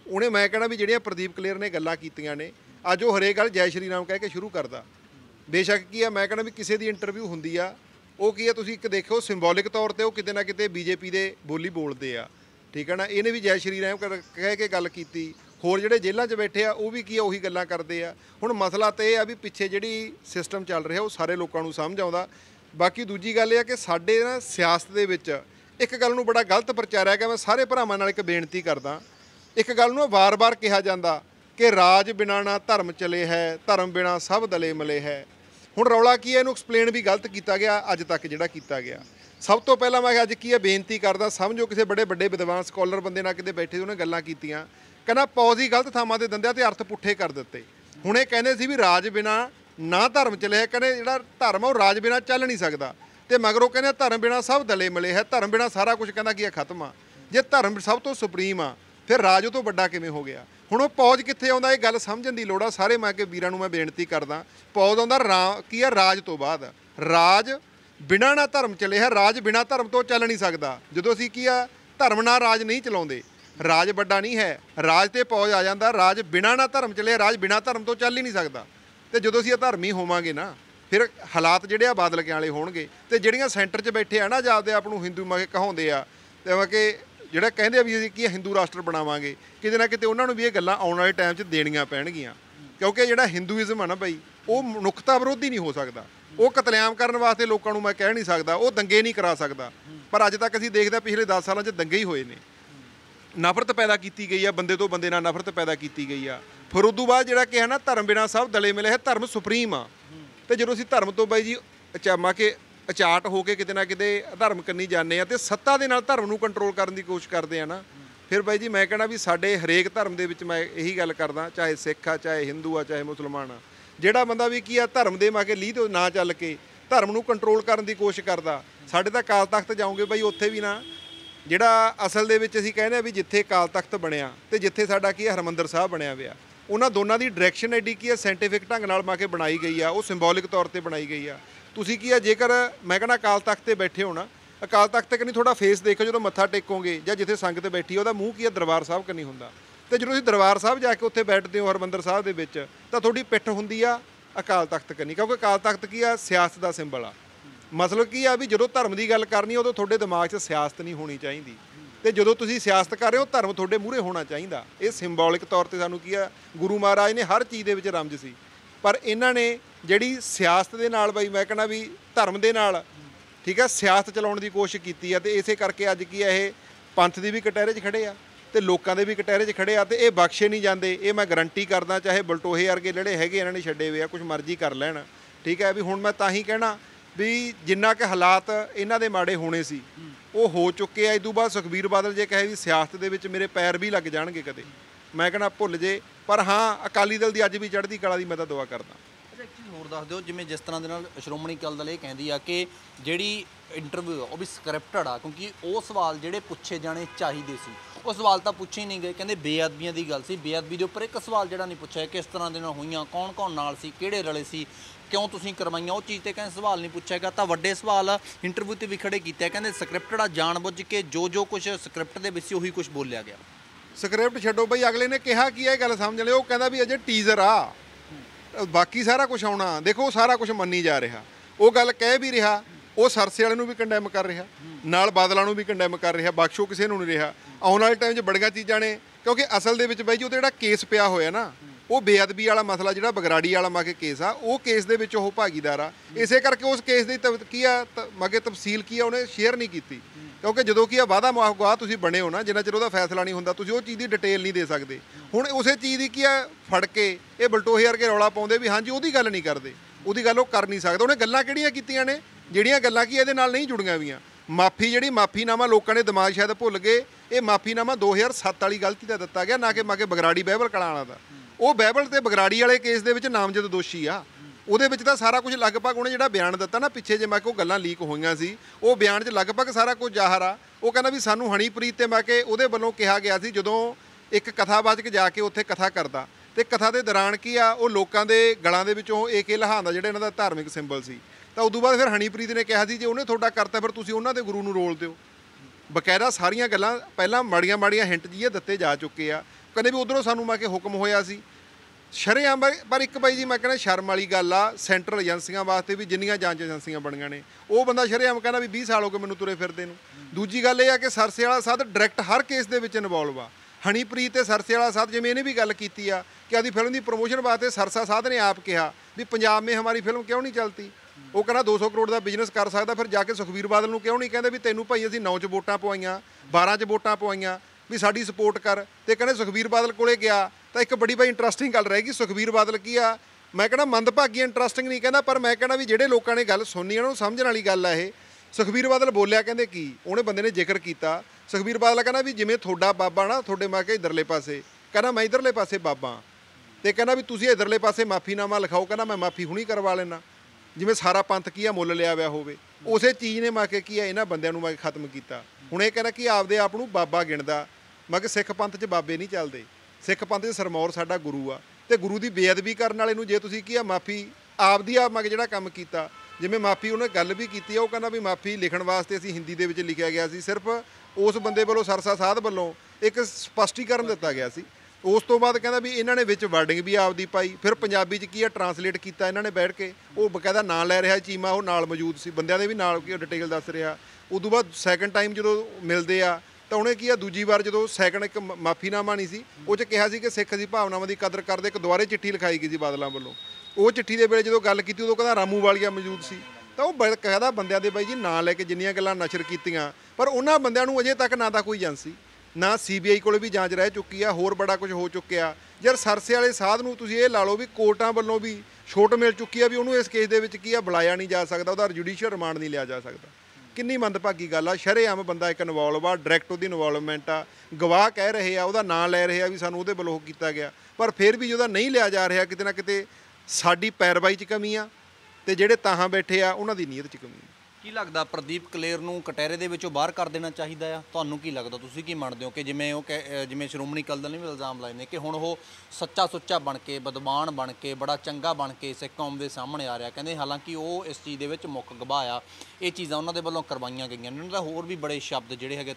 ਉਹਨੇ ਮੈਂ ਕਹਿਣਾ ਵੀ ਜਿਹੜੀਆਂ ਪ੍ਰਦੀਪ ਕਲੇਰ ਨੇ ਗੱਲਾਂ ਕੀਤੀਆਂ ਨੇ ਅੱਜ ਉਹ ਹਰੇਕ ਗੱਲ ਜੈ ਸ਼੍ਰੀ ਰਾਮ ਕਹਿ ਕੇ ਸ਼ੁਰੂ ਕਰਦਾ। ਬੇਸ਼ੱਕ ਕੀ ਆ ਮੈਂ ਕਹਿਣਾ ਵੀ ਕਿਸੇ ਦੀ ਇੰਟਰਵਿਊ ਹੁੰਦੀ ਆ ਉਹ ਕੀ ਆ ਤੁਸੀਂ ਇੱਕ ਦੇਖੋ ਸਿੰਬੋਲਿਕ ਤੌਰ ਤੇ ਉਹ ਕਿਤੇ ਨਾ ਕਿਤੇ ਬੀਜੇਪੀ ਦੇ ਬੋਲੀ ਬੋਲਦੇ ਆ, ਠੀਕ ਹੈ ਨਾ। ਇਹਨੇ ਵੀ ਜੈ ਸ਼੍ਰੀ ਰਾਮ ਕਹਿ ਕੇ ਗੱਲ ਕੀਤੀ। ਹੋਰ ਜਿਹੜੇ ਜੇਲ੍ਹਾਂ 'ਚ ਬੈਠੇ ਆ ਉਹ ਵੀ ਕੀ ਆ ਉਹੀ ਗੱਲਾਂ ਕਰਦੇ ਆ। ਹੁਣ ਮਸਲਾ ਤਾਂ ਇਹ ਆ ਵੀ ਪਿੱਛੇ ਜਿਹੜੀ ਸਿਸਟਮ ਚੱਲ ਰਿਹਾ ਉਹ ਸਾਰੇ ਲੋਕਾਂ ਨੂੰ ਸਮਝ ਆਉਂਦਾ। ਬਾਕੀ ਦੂਜੀ ਗੱਲ ਇਹ ਆ ਕਿ ਸਾਡੇ ਨਾ ਸਿਆਸਤ ਦੇ ਵਿੱਚ ਇੱਕ ਗੱਲ ਨੂੰ ਬੜਾ ਗਲਤ ਪ੍ਰਚਾਰਿਆ ਗਿਆ। ਮੈਂ ਸਾਰੇ ਭਰਾਵਾਂ ਨਾਲ ਇੱਕ ਬੇਨਤੀ ਕਰਦਾ, ਇੱਕ ਗੱਲ ਨੂੰ ਵਾਰ-ਵਾਰ ਕਿਹਾ ਜਾਂਦਾ ਕਿ ਰਾਜ ਬਿਨਾਂ ਨਾ ਧਰਮ ਚਲੇ ਹੈ, ਧਰਮ ਬਿਨਾਂ ਸਭ ਦਲੇ ਮਲੇ ਹੈ। ਹੁਣ ਰੌਲਾ ਕੀ ਹੈ ਇਹਨੂੰ ਐਕਸਪਲੇਨ ਵੀ ਗਲਤ ਕੀਤਾ ਗਿਆ ਅੱਜ ਤੱਕ ਜਿਹੜਾ ਕੀਤਾ ਗਿਆ। ਸਭ ਤੋਂ ਪਹਿਲਾਂ ਮੈਂ ਅੱਜ ਕੀ ਹੈ ਬੇਨਤੀ ਕਰਦਾ, ਸਮਝੋ ਕਿਸੇ ਬੜੇ ਵੱਡੇ ਵਿਦਵਾਨ ਸਕਾਲਰ ਬੰਦੇ ਨਾਲ ਕਿਤੇ ਬੈਠੇ ਉਹਨੇ ਗੱਲਾਂ ਕੀਤੀਆਂ, ਕਹਿੰਦਾ ਪੌਜ਼ ਹੀ ਗਲਤ ਥਾਵਾਂ ਤੇ ਦਿੰਦੇ ਆ ਤੇ ਅਰਥ ਪੁੱਠੇ ਕਰ ਦਿੱਤੇ। ਹੁਣ ਇਹ ਕਹਿੰਦੇ ਸੀ ਵੀ ਰਾਜ ਬਿਨਾਂ ਨਾ ਧਰਮ ਚਲੇ, ਕਹਿੰਦੇ ਜਿਹੜਾ ਧਰਮ ਆ ਉਹ ਰਾਜ ਬਿਨਾਂ ਚੱਲ ਨਹੀਂ ਸਕਦਾ। ਤੇ ਮਗਰੋਂ ਕਹਿੰਦੇ ਧਰਮ ਬਿਨਾਂ ਸਭ ਦਲੇ ਮਿਲੇ ਹੈ, ਧਰਮ ਬਿਨਾਂ ਸਾਰਾ ਕੁਝ ਕਹਿੰਦਾ ਕੀ ਹੈ ਖਤਮ ਆ। ਜੇ ਧਰਮ ਸਭ ਤੋਂ ਸੁਪਰੀਮ ਆ ਫਿਰ ਰਾਜ ਉਹ ਤੋਂ ਵੱਡਾ ਕਿਵੇਂ ਹੋ ਗਿਆ। ਹੁਣ ਉਹ ਪੌਜ਼ ਕਿੱਥੇ ਆਉਂਦਾ ਇਹ ਗੱਲ ਸਮਝਣ ਦੀ ਲੋੜ ਆ। ਸਾਰੇ ਮੈਂ ਕਿ ਵੀਰਾਂ ਨੂੰ ਮੈਂ ਬੇਨਤੀ ਕਰਦਾ, ਪੌਜ਼ ਆਉਂਦਾ ਰਾ ਕੀ ਆ ਰਾਜ ਤੋਂ ਬਾਅਦ। ਰਾਜ ਬਿਨਾਂ ਨਾ ਧਰਮ ਚਲੇ ਹੈ, ਰਾਜ ਬਿਨਾਂ ਧਰਮ ਤੋਂ ਚੱਲ ਨਹੀਂ ਸਕਦਾ। ਜਦੋਂ ਅਸੀਂ ਕੀ ਆ ਧਰਮ ਨਾਲ ਰਾਜ ਨਹੀਂ ਚਲਾਉਂਦੇ, ਰਾਜ ਵੱਡਾ ਨਹੀਂ ਹੈ, ਰਾਜ ਤੇ ਪੌਜ਼ ਆ ਜਾਂਦਾ। ਰਾਜ ਬਿਨਾਂ ਨਾ ਧਰਮ ਚਲੇ, ਰਾਜ ਬਿਨਾਂ ਧਰਮ ਤੋਂ ਚੱਲ ਹੀ ਨਹੀਂ ਸਕਦਾ। ਤੇ ਜਦੋਂ ਅਸੀਂ ਧਰਮੀ ਹੋਵਾਂਗੇ ਨਾ ਫਿਰ ਹਾਲਾਤ ਜਿਹੜੇ ਆ ਬਾਦਲ ਕੇ ਵਾਲੇ ਹੋਣਗੇ। ਤੇ ਜਿਹੜੀਆਂ ਸੈਂਟਰ 'ਚ ਬੈਠੇ ਆ ਨਾ ਜਾਂਦੇ ਆਪ ਨੂੰ ਹਿੰਦੂ ਮੈਂ ਕਹਾਉਂਦੇ ਆ ਤੇ ਮੈਂ ਕਿ ਜਿਹੜਾ ਕਹਿੰਦੇ ਆ ਵੀ ਅਸੀਂ ਕੀ ਹਿੰਦੂ ਰਾਸ਼ਟਰ ਬਣਾਵਾਂਗੇ, ਕਿਤੇ ਨਾ ਕਿਤੇ ਉਹਨਾਂ ਨੂੰ ਵੀ ਇਹ ਗੱਲਾਂ ਆਉਣ ਵਾਲੇ ਟਾਈਮ 'ਚ ਦੇਣੀਆਂ ਪੈਣਗੀਆਂ। ਕਿਉਂਕਿ ਜਿਹੜਾ ਹਿੰਦੂਇਜ਼ਮ ਆ ਨਾ ਬਾਈ ਉਹ ਮਨੁੱਖਤਾ ਵਿਰੋਧੀ ਨਹੀਂ ਹੋ ਸਕਦਾ। ਉਹ ਕਤਲੇਆਮ ਕਰਨ ਵਾਸਤੇ ਲੋਕਾਂ ਨੂੰ ਮੈਂ ਕਹਿ ਨਹੀਂ ਸਕਦਾ, ਉਹ ਦੰਗੇ ਨਹੀਂ ਕਰਾ ਸਕਦਾ। ਪਰ ਅੱਜ ਤੱਕ ਅਸੀਂ ਦੇਖਦੇ ਪਿਛਲੇ ਦਸ ਸਾਲਾਂ 'ਚ ਦੰਗੇ ਹੀ ਹੋਏ ਨੇ। ਨਫ਼ਰਤ ਪੈਦਾ ਕੀਤੀ ਗਈ ਆ, ਬੰਦੇ ਤੋਂ ਬੰਦੇ ਨਾਲ ਨਫ਼ਰਤ ਪੈਦਾ ਕੀਤੀ ਗਈ ਆ। ਫਿਰ ਉਦੋਂ ਬਾਅਦ ਜਿਹੜਾ ਕਿ ਹੈ ਨਾ ਧਰਮ ਬਿਨਾਂ ਸਭ ਦਲੇ ਮਿਲੇ ਹੈ, ਧਰਮ ਸੁਪਰੀਮ ਆ। ਤੇ ਜਦੋਂ ਅਸੀਂ ਧਰਮ ਤੋਂ ਬਾਈ ਜੀ ਅਚਾਮਾ ਕੇ ਅਚਾਟ ਹੋ ਕੇ ਕਿਤੇ ਨਾ ਕਿਤੇ ਧਰਮ ਕੰਨੀ ਜਾਂਦੇ ਆ ਤੇ ਸੱਤਾ ਦੇ ਨਾਲ ਧਰਮ ਨੂੰ ਕੰਟਰੋਲ ਕਰਨ ਦੀ ਕੋਸ਼ਿਸ਼ ਕਰਦੇ ਆ ਨਾ, ਫਿਰ ਬਾਈ ਜੀ ਮੈਂ ਕਹਿਣਾ ਵੀ ਸਾਡੇ ਹਰੇਕ ਧਰਮ ਦੇ ਵਿੱਚ ਮੈਂ ਇਹੀ ਗੱਲ ਕਰਦਾ, ਚਾਹੇ ਸਿੱਖ ਆ, ਚਾਹੇ ਹਿੰਦੂ ਆ, ਚਾਹੇ ਮੁਸਲਮਾਨ ਆ, ਜਿਹੜਾ ਬੰਦਾ ਵੀ ਕੀ ਆ ਧਰਮ ਦੇ ਮਾ ਕੇ ਲੀਹ ਤੋਂ ਨਾ ਚੱਲ ਕੇ ਧਰਮ ਨੂੰ ਕੰਟਰੋਲ ਕਰਨ ਦੀ ਕੋਸ਼ਿਸ਼ ਕਰਦਾ। ਸਾਡੇ ਤਾਂ ਅਕਾਲ ਤਖਤ ਜਾਓਗੇ ਬਾਈ ਉੱਥੇ ਵੀ ਨਾ ਜਿਹੜਾ ਅਸਲ ਦੇ ਵਿੱਚ ਅਸੀਂ ਕਹਿੰਦੇ ਆ ਵੀ ਜਿੱਥੇ ਅਕਾਲ ਤਖਤ ਬਣਿਆ ਤੇ ਜਿੱਥੇ ਸਾਡਾ ਕੀ ਹੈ ਹਰਿਮੰਦਰ ਸਾਹਿਬ ਬਣਿਆ ਹੋਇਆ, ਉਹਨਾਂ ਦੋਨਾਂ ਦੀ ਡਾਇਰੈਕਸ਼ਨ ਐਡੀ ਕੀ ਹੈ ਸਾਇੰਟੀਫਿਕ ਢੰਗ ਨਾਲ ਮਾ ਕੇ ਬਣਾਈ ਗਈ ਆ, ਉਹ ਸਿੰਬੋਲਿਕ ਤੌਰ ਤੇ ਬਣਾਈ ਗਈ ਆ। ਤੁਸੀਂ ਕੀ ਆ ਜੇਕਰ ਮੈਂ ਕਹਿੰਦਾ ਅਕਾਲ ਤਖਤ ਤੇ ਬੈਠੇ ਹੋ ਨਾ, ਅਕਾਲ ਤਖਤ ਤੇ ਕਨੀ ਥੋੜਾ ਫੇਸ ਦੇਖੋ ਜਦੋਂ ਮੱਥਾ ਟੇਕੋਗੇ ਜਾਂ ਜਿੱਥੇ ਸੰਗਤ ਬੈਠੀ ਉਹਦਾ ਮੂੰਹ ਕੀ ਆ ਦਰਬਾਰ ਸਾਹਿਬ ਕੰਨੀ ਹੁੰਦਾ। ਤੇ ਜਦੋਂ ਤੁਸੀਂ ਦਰਬਾਰ ਸਾਹਿਬ ਜਾ ਕੇ ਉੱਥੇ ਬੈਠਦੇ ਹੋ ਹਰਿਮੰਦਰ ਸਾਹਿਬ ਦੇ ਵਿੱਚ ਤਾਂ ਤੁਹਾਡੀ ਪਿੱਠ ਹੁੰਦੀ ਆ ਅਕਾਲ ਤਖਤ ਕੰਨੀ, ਕਿਉਂਕਿ ਅਕਾਲ ਤਖਤ ਕੀ ਆ ਸਿਆਸਤ ਦਾ ਸਿੰਬਲ ਆ। ਮਤਲਬ ਕੀ ਆ ਵੀ ਜਦੋਂ ਧਰਮ ਦੀ ਗੱਲ ਕਰਨੀ ਉਦੋਂ ਤੁਹਾਡੇ ਦਿਮਾਗ 'ਚ ਸਿਆਸਤ ਨਹੀਂ ਹੋਣੀ ਚਾਹੀਦੀ, ਤੇ ਜਦੋਂ ਤੁਸੀਂ ਸਿਆਸਤ ਕਰ ਰਹੇ ਹੋ ਧਰਮ ਤੁਹਾਡੇ ਮੂਹਰੇ ਹੋਣਾ ਚਾਹੀਦਾ। ਇਹ ਸਿੰਬੋਲਿਕ ਤੌਰ ਤੇ ਸਾਨੂੰ ਕੀ ਆ ਗੁਰੂ ਮਹਾਰਾਜ ਨੇ ਹਰ ਚੀਜ਼ ਦੇ ਵਿੱਚ ਰਮਜ ਸੀ, ਪਰ ਇਹਨਾਂ ਨੇ ਜਿਹੜੀ ਸਿਆਸਤ ਦੇ ਨਾਲ ਬਾਈ ਮੈਂ ਕਹਿੰਦਾ ਵੀ ਧਰਮ ਦੇ ਨਾਲ ਠੀਕ ਆ ਸਿਆਸਤ ਚਲਾਉਣ ਦੀ ਕੋਸ਼ਿਸ਼ ਕੀਤੀ ਆ। ਤੇ ਇਸੇ ਕਰਕੇ ਅੱਜ ਕੀ ਆ ਇਹ ਪੰਥ ਦੀ ਵੀ ਕਟਹਿਰੇ 'ਚ ਖੜੇ ਆ ਤੇ ਲੋਕਾਂ ਦੇ ਵੀ ਕਟਹਿਰੇ 'ਚ ਖੜੇ ਆ ਤੇ ਇਹ ਬਖਸ਼ੇ ਨਹੀਂ ਜਾਂਦੇ। ਇਹ ਮੈਂ ਗਰੰਟੀ ਕਰਦਾ, ਚਾਹੇ ਬਲਟੋਹੇ ਵਰਗੇ ਜਿਹੜੇ ਹੈਗੇ ਇਹਨਾਂ ਨੇ ਛੱਡੇ ਹੋਏ ਆ, ਕੁਛ ਮਰਜ਼ੀ ਕਰ ਲੈਣ, ਠੀਕ ਹੈ। ਵੀ ਹੁਣ ਮੈਂ ਤਾਂ ਹੀ ਕਹਿਣਾ ਵੀ ਜਿੰਨਾ ਕਿ ਹਾਲਾਤ ਇਹਨਾਂ ਦੇ ਮਾੜੇ ਹੋਣੇ ਸੀ ਉਹ ਹੋ ਚੁੱਕੇ ਆ। ਇਦੋਂ ਬਾਅਦ ਸੁਖਬੀਰ ਬਾਦਲ ਜੇ ਕਹੇ ਵੀ ਸਿਆਸਤ ਦੇ ਵਿੱਚ ਮੇਰੇ ਪੈਰ ਵੀ ਲੱਗ ਜਾਣਗੇ ਕਦੇ, ਮੈਂ ਕਹਿਣਾ ਭੁੱਲ ਜੇ। ਪਰ ਹਾਂ ਅਕਾਲੀ ਦਲ ਦੀ ਅੱਜ ਵੀ ਚੜ੍ਹਦੀ ਕਲਾ ਦੀ ਮੈਂ ਤਾਂ ਦੁਆ ਕਰਦਾ। ਅੱਛਾ ਇੱਕ ਚੀਜ਼ ਹੋਰ ਦੱਸ ਦਿਓ, ਜਿਵੇਂ ਜਿਸ ਤਰ੍ਹਾਂ ਦੇ ਨਾਲ ਸ਼੍ਰੋਮਣੀ ਅਕਾਲੀ ਦਲ ਇਹ ਕਹਿੰਦੀ ਆ ਕਿ ਜਿਹੜੀ ਇੰਟਰਵਿਊ ਉਹ ਵੀ ਸਕ੍ਰਿਪਟਡ ਆ, ਕਿਉਂਕਿ ਉਹ ਸਵਾਲ ਜਿਹੜੇ ਪੁੱਛੇ ਜਾਣੇ ਚਾਹੀਦੇ ਸੀ ਉਹ ਸਵਾਲ ਤਾਂ ਪੁੱਛੇ ਹੀ ਨਹੀਂ ਗਏ। ਕਹਿੰਦੇ ਬੇਅਦਬੀਆਂ ਦੀ ਗੱਲ ਸੀ, ਬੇਅਦਬੀ ਦੇ ਉੱਪਰ ਇੱਕ ਸਵਾਲ ਜਿਹੜਾ ਨਹੀਂ ਪੁੱਛਿਆ ਕਿਸ ਤਰ੍ਹਾਂ ਦੇ ਨਾਲ ਹੋਈਆਂ, ਕੌਣ ਕੌਣ ਨਾਲ ਸੀ, ਕਿਹੜੇ ਰਲੇ ਸੀ, ਕਿਉਂ ਤੁਸੀਂ ਕਰਵਾਈਆਂ, ਉਹ ਚੀਜ਼ ਤੇ ਕਹਿੰਦੇ ਸਵਾਲ ਨਹੀਂ ਪੁੱਛਿਆ ਗਿਆ। ਤਾਂ ਵੱਡੇ ਸਵਾਲ ਇੰਟਰਵਿਊ ਤੇ ਵੀ ਖੜੇ ਕੀਤੇ, ਕਹਿੰਦੇ ਸਕ੍ਰਿਪਟਡ ਆ, ਜਾਣਬੁੱਝ ਕੇ ਜੋ ਜੋ ਕੁਝ ਸਕ੍ਰਿਪਟ ਦੇ ਵਿੱਚ ਸੀ ਉਹੀ ਕੁਝ ਬੋਲਿਆ ਗਿਆ। ਸਕ੍ਰਿਪਟ ਛੱਡੋ ਬਈ, ਅਗਲੇ ਨੇ ਕਿਹਾ ਕੀ ਹੈ ਇਹ ਗੱਲ ਸਮਝ ਲਿਓ। ਉਹ ਕਹਿੰਦਾ ਵੀ ਅਜੇ ਟੀਜ਼ਰ ਆ, ਬਾਕੀ ਸਾਰਾ ਕੁਝ ਆਉਣਾ। ਦੇਖੋ ਸਾਰਾ ਕੁਝ ਮੰਨੀ ਜਾ ਰਿਹਾ, ਉਹ ਗੱਲ ਕਹਿ ਵੀ ਰਿਹਾ, ਉਹ ਸਰਸੇ ਵਾਲੇ ਨੂੰ ਵੀ ਕੰਡੈਮ ਕਰ ਰਿਹਾ, ਨਾਲ ਬਾਦਲਾਂ ਨੂੰ ਵੀ ਕੰਡੈਮ ਕਰ ਰਿਹਾ, ਬਖਸ਼ੋ ਕਿਸੇ ਨੂੰ ਨਹੀਂ ਰਿਹਾ। ਆਉਣ ਵਾਲੇ ਟਾਈਮ 'ਚ ਬੜੀਆਂ ਚੀਜ਼ਾਂ ਨੇ, ਕਿਉਂਕਿ ਅਸਲ ਦੇ ਵਿੱਚ ਬਾਈ ਜੀ ਉਹਦਾ ਜਿਹੜਾ ਕੇਸ ਪਿਆ ਹੋਇਆ ਨਾ ਉਹ ਬੇਅਦਬੀ ਵਾਲਾ ਮਸਲਾ ਜਿਹੜਾ ਬਗਰਾੜੀ ਵਾਲਾ ਮਾ ਕੇ ਕੇਸ ਆ, ਉਹ ਕੇਸ ਦੇ ਵਿੱਚ ਉਹ ਭਾਗੀਦਾਰ ਆ। ਇਸੇ ਕਰਕੇ ਉਸ ਕੇਸ ਦੀ ਕੀ ਆ ਮਗੇ ਤਫਸੀਲ ਕੀ ਆ ਉਹਨੇ ਸ਼ੇਅਰ ਨਹੀਂ ਕੀਤੀ, ਕਿਉਂਕਿ ਜਦੋਂ ਕੀ ਆ ਵਾਅਦਾ ਮੁਆਫ ਤੁਸੀਂ ਬਣੇ ਹੋ ਨਾ, ਜਿੰਨਾ ਚਿਰ ਉਹਦਾ ਫੈਸਲਾ ਨਹੀਂ ਹੁੰਦਾ ਤੁਸੀਂ ਉਹ ਚੀਜ਼ ਦੀ ਡਿਟੇਲ ਨਹੀਂ ਦੇ ਸਕਦੇ। ਹੁਣ ਉਸੇ ਚੀਜ਼ ਦੀ ਕੀ ਆ ਫੜ ਕੇ ਇਹ ਬਲਟੋਹੇ ਵਰਗੇ ਰੌਲਾ ਪਾਉਂਦੇ ਵੀ ਹਾਂਜੀ ਉਹਦੀ ਗੱਲ ਨਹੀਂ ਕਰਦੇ, ਉਹਦੀ ਗੱਲ ਉਹ ਕਰ ਨਹੀਂ ਸਕਦਾ। ਉਹਨੇ ਗੱਲਾਂ ਕਿਹੜੀਆਂ ਕੀਤੀਆਂ ਨੇ ਜਿਹੜੀਆਂ ਗੱਲਾਂ ਕੀ ਇਹਦੇ ਨਾਲ ਨਹੀਂ ਜੁੜੀਆਂ ਵੀਆਂ। ਮਾਫੀ ਜਿਹੜੀ ਮਾਫੀਨਾਮਾ ਲੋਕਾਂ ਨੇ ਦਿਮਾਗ ਸ਼ਾਇਦ ਭੁੱਲ ਗਏ, ਇਹ ਮਾਫੀਨਾਮਾ ਦੋ ਹਜ਼ਾਰ ਸੱਤ ਵਾਲੀ ਗਲਤੀ ਦਾ ਦਿੱਤਾ ਗਿਆ, ਨਾ ਕਿ ਮਗੇ ਬਗਰਾੜੀ ਬਾਈਬਲ ਕਲਾਂ ਵਾਲਾ ਦਾ। ਉਹ ਬਾਈਬਲ ਤੇ ਬਗਰਾੜੀ ਵਾਲੇ ਕੇਸ ਦੇ ਵਿੱਚ ਨਾਮਜ਼ਦ ਦੋਸ਼ੀ ਆ। ਉਹਦੇ ਵਿੱਚ ਤਾਂ ਸਾਰਾ ਕੁਝ ਲਗਭਗ ਉਹਨੇ ਜਿਹੜਾ ਬਿਆਨ ਦਿੱਤਾ ਨਾ ਪਿੱਛੇ ਜੇ ਮੈਂ ਕਿ ਉਹ ਗੱਲਾਂ ਲੀਕ ਹੋਈਆਂ ਸੀ, ਉਹ ਬਿਆਨ 'ਚ ਲਗਭਗ ਸਾਰਾ ਕੁਝ ਜ਼ਾਹਰ ਆ। ਉਹ ਕਹਿੰਦਾ ਵੀ ਸਾਨੂੰ ਹਨੀਪ੍ਰੀਤ ਤੇ ਮੈਂ ਕਿ ਉਹਦੇ ਵੱਲੋਂ ਕਿਹਾ ਗਿਆ ਸੀ ਜਦੋਂ ਇੱਕ ਕਥਾਵਾਚਕ ਜਾ ਕੇ ਉੱਥੇ ਕਥਾ ਕਰਦਾ ਤੇ ਕਥਾ ਦੇ ਦੌਰਾਨ ਕੀ ਆ ਉਹ ਲੋਕਾਂ ਦੇ ਗਲਾਂ ਦੇ ਵਿੱਚੋਂ ਏਕੇ ਲਹਾਉਂਦਾ ਜਿਹੜਾ ਇਹਨਾਂ ਦਾ ਧਾਰਮਿਕ ਸਿੰਬਲ ਸੀ। ਤਾਂ ਉਦੋਂ ਬਾਅਦ ਫਿਰ ਹਨੀਪ੍ਰੀਤ ਨੇ ਕਿਹਾ ਸੀ ਜੇ ਉਹਨੇ ਤੁਹਾਡਾ ਕਰਤਾ ਫਿਰ ਤੁਸੀਂ ਉਹਨਾਂ ਦੇ ਗੁਰੂ ਨੂੰ ਰੋਲ ਦਿਓ। ਬਕਾਇਦਾ ਸਾਰੀਆਂ ਗੱਲਾਂ ਪਹਿਲਾਂ ਮਾੜੀਆਂ ਮਾੜੀਆਂ ਹਿੰਟ ਜੀ ਦਿੱਤੇ ਜਾ ਚੁੱਕੇ ਆ। ਕਹਿੰਦੇ ਵੀ ਉਧਰੋਂ ਸਾਨੂੰ ਮੈਂ ਕਿ ਹੁਕਮ ਹੋਇਆ ਸੀ ਸ਼ਰੇਆਮ। ਪਰ ਇੱਕ ਬਾਈ ਜੀ ਮੈਂ ਕਹਿੰਦਾ ਸ਼ਰਮ ਵਾਲੀ ਗੱਲ ਆ ਸੈਂਟਰਲ ਏਜੰਸੀਆਂ ਵਾਸਤੇ ਵੀ ਜਿੰਨੀਆਂ ਜਾਂਚ ਏਜੰਸੀਆਂ ਬਣੀਆਂ ਨੇ, ਉਹ ਬੰਦਾ ਸ਼ਰੇਆਮ ਕਹਿੰਦਾ ਵੀ ਵੀਹ ਸਾਲ ਹੋ ਗਏ ਮੈਨੂੰ ਤੁਰੇ ਫਿਰਦੇ ਨੂੰ। ਦੂਜੀ ਗੱਲ ਇਹ ਆ ਕਿ ਸਰਸੇ ਵਾਲਾ ਸਾਧ ਡਾਇਰੈਕਟ ਹਰ ਕੇਸ ਦੇ ਵਿੱਚ ਇਨਵੋਲਵ ਆ। ਹਨੀਪ੍ਰੀਤ ਤੇ ਸਰਸੇ ਵਾਲਾ ਸਾਧ ਜਿਵੇਂ ਇਹਨੇ ਵੀ ਗੱਲ ਕੀਤੀ ਆ ਕਿ ਆਦੀ ਫਿਲਮ ਦੀ ਪ੍ਰਮੋਸ਼ਨ ਵਾਸਤੇ ਸਰਸਾ ਸਾਧ ਨੇ ਆਪ ਕਿਹਾ ਵੀ ਪੰਜਾਬ ਮੇਂ ਹਮਾਰੀ ਫਿਲਮ ਕਿਉਂ ਨਹੀਂ ਚਲਤੀ। ਉਹ ਕਹਿੰਦਾ ਦੋ ਸੌ ਕਰੋੜ ਦਾ ਬਿਜ਼ਨਸ ਕਰ ਸਕਦਾ, ਫਿਰ ਜਾ ਕੇ ਸੁਖਬੀਰ ਬਾਦਲ ਨੂੰ ਕਿਉਂ ਨਹੀਂ ਕਹਿੰਦੇ ਵੀ ਤੈਨੂੰ ਭਾਈ ਅਸੀਂ ਨੌ 'ਚ ਵੋਟਾਂ ਪਵਾਈਆਂ, ਬਾਰਾਂ 'ਚ ਵੋਟਾਂ ਪਵਾਈਆਂ, ਵੀ ਸਾਡੀ ਸਪੋਰਟ ਕਰ। ਤੇ ਕਹਿੰਦੇ ਸੁਖਬੀਰ ਬਾਦਲ ਕੋਲੇ ਗਿਆ ਤਾਂ ਇੱਕ ਬੜੀ ਭਾਈ ਇੰਟਰਸਟਿੰਗ ਗੱਲ ਰਹੇਗੀ। ਸੁਖਬੀਰ ਬਾਦਲ ਕੀ ਆ, ਮੈਂ ਕਹਿੰਦਾ ਮੰਦਭਾਗੀ ਇੰਟਰਸਟਿੰਗ ਨਹੀਂ ਕਹਿੰਦਾ, ਪਰ ਮੈਂ ਕਹਿੰਦਾ ਵੀ ਜਿਹੜੇ ਲੋਕਾਂ ਨੇ ਗੱਲ ਸੁਣਨੀ ਉਹਨਾਂ ਨੂੰ ਸਮਝਣ ਵਾਲੀ ਗੱਲ ਆ ਇਹ। ਸੁਖਬੀਰ ਬਾਦਲ ਬੋਲਿਆ ਕਹਿੰਦੇ ਕੀ, ਉਹਨੇ ਬੰਦੇ ਨੇ ਜ਼ਿਕਰ ਕੀਤਾ। ਸੁਖਬੀਰ ਬਾਦਲ ਕਹਿੰਦਾ ਵੀ ਜਿਵੇਂ ਤੁਹਾਡਾ ਬਾਬਾ ਨਾ ਤੁਹਾਡੇ ਮੈਂ ਕਿਹਾ ਇੱਧਰਲੇ ਪਾਸੇ, ਕਹਿੰਦਾ ਮੈਂ ਇੱਧਰਲੇ ਪਾਸੇ ਬਾਬਾ, ਤੇ ਕਹਿੰਦਾ ਵੀ ਤੁਸੀਂ ਇੱਧਰਲੇ ਪਾਸੇ ਮਾਫੀਨਾਮਾ ਲਿਖਾਓ, ਕਹਿੰਦਾ ਮੈਂ ਮਾਫੀ ਹੁਣੀ ਕਰਵਾ ਲੈਣਾ। ਜਿਵੇਂ ਸਾਰਾ ਪੰਥ ਕੀ ਆ ਮੁੱਲ ਲਿਆ ਹੋਇਆ ਹੋਵੇ, ਉਸੇ ਚੀਜ਼ ਨੇ ਮੈਂ ਕਿ ਕੀ ਆ ਇਹਨਾਂ ਬੰਦਿਆਂ ਨੂੰ ਮੈਂ ਖਤਮ ਕੀਤਾ। ਹੁਣ ਇਹ ਕਹਿੰਦਾ ਕਿ ਆਪਦੇ ਆਪ ਨੂੰ ਬਾਬਾ ਗਿਣਦਾ। ਮੈਂ ਕਿ ਸਿੱਖ ਪੰਥ 'ਚ ਬਾਬੇ ਨਹੀਂ ਚੱਲਦੇ, ਸਿੱਖ ਪੰਥ 'ਚ ਸਰਮੌਰ ਸਾਡਾ ਗੁਰੂ ਆ, ਤੇ ਗੁਰੂ ਦੀ ਬੇਅਦਬੀ ਕਰਨ ਵਾਲੇ ਨੂੰ ਜੇ ਤੁਸੀਂ ਕੀ ਆ ਮਾਫੀ ਆਪਦੀ ਆਪ ਮੈਂ ਜਿਹੜਾ ਕੰਮ ਕੀਤਾ, ਜਿਵੇਂ ਮਾਫੀ ਉਹਨੇ ਗੱਲ ਵੀ ਕੀਤੀ ਆ, ਉਹ ਕਹਿੰਦਾ ਵੀ ਮਾਫੀ ਲਿਖਣ ਵਾਸਤੇ ਅਸੀਂ ਹਿੰਦੀ ਦੇ ਵਿੱਚ ਲਿਖਿਆ ਗਿਆ ਸੀ, ਸਿਰਫ ਉਸ ਬੰਦੇ ਵੱਲੋਂ ਸਰਸਾ ਸਾਧ ਵੱਲੋਂ ਇੱਕ ਸਪਸ਼ਟੀਕਰਨ ਦਿੱਤਾ ਗਿਆ ਸੀ। ਉਸ ਤੋਂ ਬਾਅਦ ਕਹਿੰਦਾ ਵੀ ਇਹਨਾਂ ਨੇ ਵਿੱਚ ਵਰਡਿੰਗ ਵੀ ਆਪਦੀ ਪਾਈ, ਫਿਰ ਪੰਜਾਬੀ 'ਚ ਕੀ ਆ ਟਰਾਂਸਲੇਟ ਕੀਤਾ ਇਹਨਾਂ ਨੇ ਬੈਠ ਕੇ। ਉਹ ਬਕਾਇਦਾ ਨਾਂ ਲੈ ਰਿਹਾ ਚੀਮਾ, ਉਹ ਨਾਲ ਮੌਜੂਦ ਸੀ, ਬੰਦਿਆਂ ਦੇ ਵੀ ਨਾਲ ਕੀ ਡਿਟੇਲ ਦੱਸ ਰਿਹਾ। ਉਦੋਂ ਬਾਅਦ ਸੈਕੰਡ ਟਾਈਮ ਜਦੋਂ ਮਿਲਦੇ ਆ ਤਾਂ ਉਹਨੇ ਕੀ ਆ ਦੂਜੀ ਵਾਰ ਜਦੋਂ ਸੈਕੰਡ ਇੱਕ ਮਾਫੀਨਾਮਾ ਨਹੀਂ ਸੀ, ਉਹ 'ਚ ਕਿਹਾ ਸੀ ਕਿ ਸਿੱਖ ਦੀ ਭਾਵਨਾਵਾਂ ਦੀ ਕਦਰ ਕਰਦੇ, ਇੱਕ ਦੁਬਾਰੇ ਚਿੱਠੀ ਲਿਖਾਈ ਗਈ ਸੀ ਬਾਦਲਾਂ ਵੱਲੋਂ। ਉਹ ਚਿੱਠੀ ਦੇ ਵੇਲੇ ਜਦੋਂ ਗੱਲ ਕੀਤੀ ਉਦੋਂ ਕਹਿੰਦਾ ਰਾਮੂ ਵਾਲੀਆ ਮੌਜੂਦ ਸੀ। ਤਾਂ ਉਹ ਕਹਿੰਦਾ ਬੰਦਿਆਂ ਦੇ ਬਾਈ ਜੀ ਨਾਂ ਲੈ ਕੇ ਜਿੰਨੀਆਂ ਗੱਲਾਂ ਨਸ਼ਰ ਕੀਤੀਆਂ, ਪਰ ਉਹਨਾਂ ਬੰਦਿਆਂ ਨੂੰ ਅਜੇ ਤੱਕ ਨਾ ਤਾਂ ਕੋਈ ਏਜੰਸੀ, ਨਾ ਸੀ ਬੀ ਆਈ ਕੋਲੇ ਵੀ ਜਾਂਚ ਰਹਿ ਚੁੱਕੀ ਆ, ਹੋਰ ਬੜਾ ਕੁਝ ਹੋ ਚੁੱਕਿਆ। ਯਾਰ ਸਰਸੇ ਵਾਲੇ ਸਾਧ ਨੂੰ ਤੁਸੀਂ ਇਹ ਲਾ ਲਓ ਵੀ ਕੋਰਟਾਂ ਵੱਲੋਂ ਵੀ ਛੋਟ ਮਿਲ ਚੁੱਕੀ ਆ ਵੀ ਉਹਨੂੰ ਇਸ ਕੇਸ ਦੇ ਵਿੱਚ ਕੀ ਆ ਬੁਲਾਇਆ ਨਹੀਂ ਜਾ ਸਕਦਾ, ਉਹਦਾ ਜੁਡੀਸ਼ੀਅਲ ਰਿਮਾਂਡ ਨਹੀਂ ਲਿਆ ਜਾ ਸਕਦਾ। ਕਿੰਨੀ ਮੰਦਭਾਗੀ ਗੱਲ ਆ। ਸ਼ਰੇਆਮ ਬੰਦਾ ਇੱਕ ਇਨਵੋਲਵ ਆ, ਡਾਇਰੈਕਟ ਉਹਦੀ ਇਨਵੋਲਵਮੈਂਟ ਆ, ਗਵਾਹ ਕਹਿ ਰਹੇ ਆ, ਉਹਦਾ ਨਾਂ ਲੈ ਰਹੇ ਆ ਵੀ ਸਾਨੂੰ ਉਹਦੇ ਵੱਲੋਂ ਕੀਤਾ ਗਿਆ, ਪਰ ਫਿਰ ਵੀ ਉਹਦਾ ਨਹੀਂ ਲਿਆ ਜਾ ਰਿਹਾ। ਕਿਤੇ ਨਾ ਕਿਤੇ ਸਾਡੀ ਪੈਰਵਾਈ 'ਚ ਕਮੀ ਆ, ਤੇ ਜਿਹੜੇ ਤਾਹਾਂ ਬੈਠੇ ਆ ਉਹਨਾਂ ਦੀ ਨੀਅਤ 'ਚ ਕਮੀ ਆ। ਕੀ ਲੱਗਦਾ ਪ੍ਰਦੀਪ ਕਲੇਰ ਨੂੰ ਕਟਹਿਰੇ ਦੇ ਵਿੱਚੋਂ ਬਾਹਰ ਕਰ ਦੇਣਾ ਚਾਹੀਦਾ ਆ? ਤੁਹਾਨੂੰ ਕੀ ਲੱਗਦਾ, ਤੁਸੀਂ ਕੀ ਮੰਨਦੇ ਹੋ ਕਿ ਜਿਵੇਂ ਉਹ ਕਹਿ- ਜਿਵੇਂ ਸ਼੍ਰੋਮਣੀ ਅਕਾਲੀ ਦਲ ਨੇ ਵੀ ਇਲਜ਼ਾਮ ਲਾਏ ਨੇ ਕਿ ਹੁਣ ਉਹ ਸੱਚਾ ਸੁੱਚਾ ਬਣ ਕੇ, ਬਦਮਾਨ ਬਣ ਕੇ, ਬੜਾ ਚੰਗਾ ਬਣ ਕੇ ਸਿੱਖ ਕੌਮ ਦੇ ਸਾਹਮਣੇ ਆ ਰਿਹਾ। ਕਹਿੰਦੇ ਹਾਲਾਂਕਿ ਉਹ ਇਸ ਚੀਜ਼ ਦੇ ਵਿੱਚ ਮੁੱਖ ਗਵਾਹ ਆ, ਇਹ ਚੀਜ਼ਾਂ ਉਹਨਾਂ ਦੇ ਵੱਲੋਂ ਕਰਵਾਈਆਂ ਗਈਆਂ ਨੇ। ਉਹਨਾਂ ਦਾ ਹੋਰ ਵੀ ਬੜੇ ਸ਼ਬਦ ਜਿਹੜੇ ਹੈਗੇ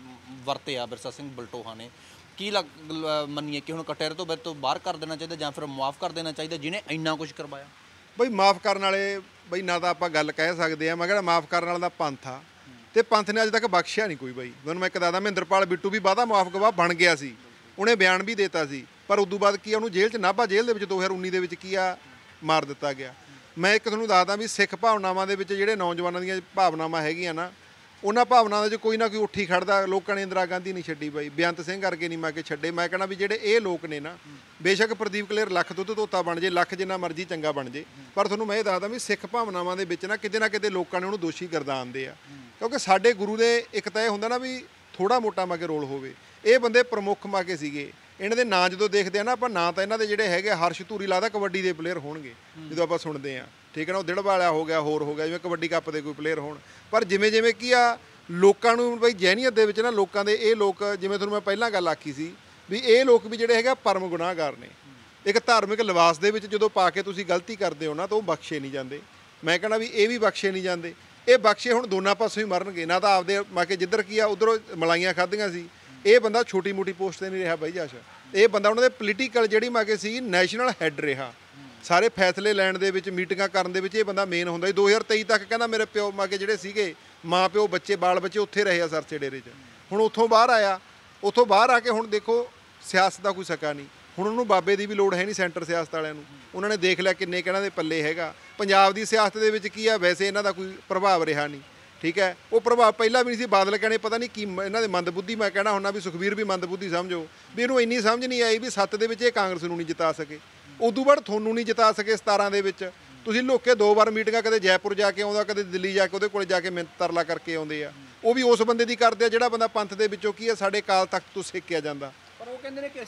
ਵਰਤੇ ਆ ਬਿਰਸਾ ਸਿੰਘ ਬਲਟੋਹਾ ਨੇ। ਕੀ ਲੱਗ ਮੰਨੀਏ ਕਿ ਹੁਣ ਕਟਹਿਰੇ ਤੋਂ ਤੋਂ ਬਾਹਰ ਕਰ ਦੇਣਾ ਚਾਹੀਦਾ ਜਾਂ ਫਿਰ ਮੁਆਫ ਕਰ ਦੇਣਾ ਚਾਹੀਦਾ ਜਿਹਨੇ ਇੰਨਾ ਕੁਝ ਕਰਵਾਇਆ? ਬਈ ਮਾਫ ਕਰਨ ਵਾਲੇ ਬਈ ਨਾ ਤਾਂ ਆਪਾਂ ਗੱਲ ਕਹਿ ਸਕਦੇ ਆ, ਮੈਂ ਕਹਿੰਦਾ ਮਾਫ ਕਰਨ ਵਾਲਾ ਦਾ ਪੰਥ ਆ, ਤੇ ਪੰਥ ਨੇ ਅੱਜ ਤੱਕ ਬਖਸ਼ਿਆ ਨਹੀਂ ਕੋਈ। ਬਈ ਤੁਹਾਨੂੰ ਮੈਂ ਇੱਕ ਦੱਸਦਾ, ਮਹਿੰਦਰਪਾਲ ਬਿੱਟੂ ਵੀ ਵਾਹਦਾ ਮੁਆਫ ਗਵਾਹ ਬਣ ਗਿਆ ਸੀ, ਉਹਨੇ ਬਿਆਨ ਵੀ ਦਿੱਤਾ ਸੀ, ਪਰ ਉਦੋਂ ਬਾਅਦ ਕੀ ਉਹਨੂੰ ਜੇਲ੍ਹ 'ਚ ਨਾਭਾ ਜੇਲ੍ਹ ਦੇ ਵਿੱਚ ਦੋ ਹਜ਼ਾਰ ਉੱਨੀ ਦੇ ਵਿੱਚ ਕੀ ਆ ਮਾਰ ਦਿੱਤਾ ਗਿਆ। ਮੈਂ ਇੱਕ ਤੁਹਾਨੂੰ ਦੱਸਦਾ ਵੀ ਸਿੱਖ ਭਾਵਨਾਵਾਂ ਦੇ ਵਿੱਚ ਜਿਹੜੇ ਨੌਜਵਾਨਾਂ ਦੀਆਂ ਭਾਵਨਾਵਾਂ ਹੈਗੀਆਂ ਨਾ, ਉਹਨਾਂ ਭਾਵਨਾਵਾਂ ਦੇ 'ਚ ਕੋਈ ਨਾ ਕੋਈ ਉੱਠੀ ਖੜਦਾ। ਲੋਕਾਂ ਨੇ ਇੰਦਰਾ ਗਾਂਧੀ ਨਹੀਂ ਛੱਡੀ ਬਾਈ, ਬੇਅੰਤ ਸਿੰਘ ਕਰਕੇ ਨਹੀਂ ਮੈਂ ਕਿ ਛੱਡੇ। ਮੈਂ ਕਹਿੰਦਾ ਵੀ ਜਿਹੜੇ ਇਹ ਲੋਕ ਨੇ ਨਾ, ਬੇਸ਼ੱਕ ਪ੍ਰਦੀਪ ਕਲੇਰ ਲੱਖ ਦੁੱਧ ਧੋਤਾ ਬਣ ਜੇ, ਲੱਖ ਜਿੰਨਾ ਮਰਜ਼ੀ ਚੰਗਾ ਬਣ ਜੇ, ਪਰ ਤੁਹਾਨੂੰ ਮੈਂ ਇਹ ਦੱਸਦਾ ਵੀ ਸਿੱਖ ਭਾਵਨਾਵਾਂ ਦੇ ਵਿੱਚ ਨਾ ਕਿਤੇ ਨਾ ਕਿਤੇ ਲੋਕਾਂ ਨੇ ਉਹਨੂੰ ਦੋਸ਼ੀ ਗਰਦਾਨਦੇ ਆ। ਕਿਉਂਕਿ ਸਾਡੇ ਗੁਰੂ ਦੇ ਇੱਕ ਤਾਂ ਇਹ ਹੁੰਦਾ ਨਾ ਵੀ ਥੋੜਾ ਮੋਟਾ ਮਾ ਕੇ ਰੋਲ ਹੋਵੇ। ਇਹ ਬੰਦੇ ਪ੍ਰਮੁੱਖ ਮਾ ਕੇ ਸੀਗੇ, ਇਹਨਾਂ ਦੇ ਨਾਂ ਜਦੋਂ ਦੇਖਦੇ ਆ ਨਾ ਆਪਾਂ, ਨਾਂ ਤਾਂ ਇਹਨਾਂ ਦੇ ਜਿਹੜੇ ਹੈਗੇ ਹਰਸ਼ ਧੂਰੀ ਲੱਗਦਾ ਕਬੱਡੀ ਦੇ ਪਲੇਅਰ ਹੋਣਗੇ ਜਦੋਂ ਆਪਾਂ ਸੁਣਦੇ ਆ, ਠੀਕ ਹੈ ਨਾ। ਉਹ ਦਿੜ ਵਾਲਾ ਹੋ ਗਿਆ, ਹੋਰ ਹੋ ਗਿਆ, ਜਿਵੇਂ ਕਬੱਡੀ ਕੱਪ ਦੇ ਕੋਈ ਪਲੇਅਰ ਹੋਣ। ਪਰ ਜਿਵੇਂ ਜਿਵੇਂ ਕੀ ਆ ਲੋਕਾਂ ਨੂੰ ਬਈ ਜਹਿਨੀਅਤ ਦੇ ਵਿੱਚ ਨਾ, ਲੋਕਾਂ ਦੇ ਇਹ ਲੋਕ, ਜਿਵੇਂ ਤੁਹਾਨੂੰ ਮੈਂ ਪਹਿਲਾਂ ਗੱਲ ਆਖੀ ਸੀ ਵੀ ਇਹ ਲੋਕ ਵੀ ਜਿਹੜੇ ਹੈਗੇ ਪਰਮ ਗੁਨਾਹਗਾਰ ਨੇ। ਇੱਕ ਧਾਰਮਿਕ ਲਿਬਾਸ ਦੇ ਵਿੱਚ ਜਦੋਂ ਪਾ ਕੇ ਤੁਸੀਂ ਗਲਤੀ ਕਰਦੇ ਹੋ ਨਾ, ਤਾਂ ਉਹ ਬਖਸ਼ੇ ਨਹੀਂ ਜਾਂਦੇ। ਮੈਂ ਕਹਿੰਦਾ ਵੀ ਇਹ ਵੀ ਬਖਸ਼ੇ ਨਹੀਂ ਜਾਂਦੇ। ਇਹ ਬਖਸ਼ੇ ਹੁਣ ਦੋਨਾਂ ਪਾਸੋਂ ਹੀ ਮਰਨਗੇ, ਨਾ ਤਾਂ ਆਪਦੇ ਮਾ ਕੇ ਜਿੱਧਰ ਕੀ ਆ ਉਧਰੋਂ ਮਲਾਈਆਂ ਖਾਧੀਆਂ ਸੀ। ਇਹ ਬੰਦਾ ਛੋਟੀ ਮੋਟੀ ਪੋਸਟ 'ਤੇ ਨਹੀਂ ਰਿਹਾ ਬਾਈ ਜਾਸ਼ਾ, ਇਹ ਬੰਦਾ ਉਹਨਾਂ ਦੇ ਪੋਲੀਟੀਕਲ ਜਿਹੜੀ ਮਾ ਕੇ ਸੀ ਨੈਸ਼ਨਲ ਹੈੱਡ ਰਿਹਾ। ਸਾਰੇ ਫੈਸਲੇ ਲੈਣ ਦੇ ਵਿੱਚ, ਮੀਟਿੰਗਾਂ ਕਰਨ ਦੇ ਵਿੱਚ ਇਹ ਬੰਦਾ ਮੇਨ ਹੁੰਦਾ ਸੀ। ਦੋ ਹਜ਼ਾਰ ਤੇਈ ਤੱਕ ਕਹਿੰਦਾ ਮੇਰੇ ਪਿਓ ਮਾ ਕੇ ਜਿਹੜੇ ਸੀਗੇ ਮਾਂ ਪਿਓ ਬੱਚੇ ਬਾਲ ਬੱਚੇ ਉੱਥੇ ਰਹੇ ਆ ਸਰਸੇ ਡੇਰੇ 'ਚ। ਹੁਣ ਉੱਥੋਂ ਬਾਹਰ ਆਇਆ, ਉੱਥੋਂ ਬਾਹਰ ਆ ਕੇ ਹੁਣ ਦੇਖੋ ਸਿਆਸਤ ਦਾ ਕੋਈ ਸਕਾ ਨਹੀਂ। ਹੁਣ ਉਹਨੂੰ ਬਾਬੇ ਦੀ ਵੀ ਲੋੜ ਹੈ ਨਹੀਂ ਸੈਂਟਰ ਸਿਆਸਤ ਵਾਲਿਆਂ ਨੂੰ। ਉਹਨਾਂ ਨੇ ਦੇਖ ਲਿਆ ਕਿੰਨੇ ਕਿਹਨਾਂ ਦੇ ਪੱਲੇ ਹੈਗਾ। ਪੰਜਾਬ ਦੀ ਸਿਆਸਤ ਦੇ ਵਿੱਚ ਕੀ ਆ, ਵੈਸੇ ਇਹਨਾਂ ਦਾ ਕੋਈ ਪ੍ਰਭਾਵ ਰਿਹਾ ਨਹੀਂ, ਠੀਕ ਹੈ। ਉਹ ਪ੍ਰਭਾਵ ਪਹਿਲਾਂ ਵੀ ਨਹੀਂ ਸੀ। ਬਾਦਲ ਕਹਿਣੇ ਪਤਾ ਨਹੀਂ ਕੀ ਇਹਨਾਂ ਦੇ ਮੰਦਬੁੱਧੀ, ਮੈਂ ਕਹਿਣਾ ਹੁੰਦਾ ਵੀ ਸੁਖਬੀਰ ਵੀ ਮੰਦਬੁੱਧੀ ਸਮਝੋ, ਵੀ ਇਹਨੂੰ ਇੰਨੀ ਸਮਝ ਨਹੀਂ ਆਈ ਵੀ ਸੱਤ ਦੇ ਵਿੱਚ ਇਹ ਕਾਂਗਰਸ ਨੂੰ ਨਹੀਂ ਜਿਤਾ ਸਕੇ, ਉਦੋਂ ਬਾਅਦ ਤੁਹਾਨੂੰ ਨਹੀਂ ਜਿਤਾ ਸਕੇ ਸਤਾਰਾਂ ਦੇ ਵਿੱਚ। ਤੁਸੀਂ ਲੋਕੇ ਦੋ ਵਾਰ ਮੀਟਿੰਗਾਂ, ਕਦੇ ਜੈਪੁਰ ਜਾ ਕੇ ਆਉਂਦਾ, ਕਦੇ ਦਿੱਲੀ ਜਾ ਕੇ ਉਹਦੇ ਕੋਲ ਜਾ ਕੇ ਮਿਹਨਤ ਤਰਲਾ ਕਰਕੇ ਆਉਂਦੇ ਆ। ਉਹ ਵੀ ਉਸ ਬੰਦੇ ਦੀ ਕਰਦੇ ਆ ਜਿਹੜਾ ਬੰਦਾ ਪੰਥ ਦੇ ਵਿੱਚੋਂ ਕੀ ਆ ਸਾਡੇ ਕਾਲ ਤੱਕ ਤੋਂ ਸਿੱਖਿਆ ਜਾਂਦਾ। ਪਰ ਉਹ ਕਹਿੰਦੇ ਨੇ ਕਿ ਇਸ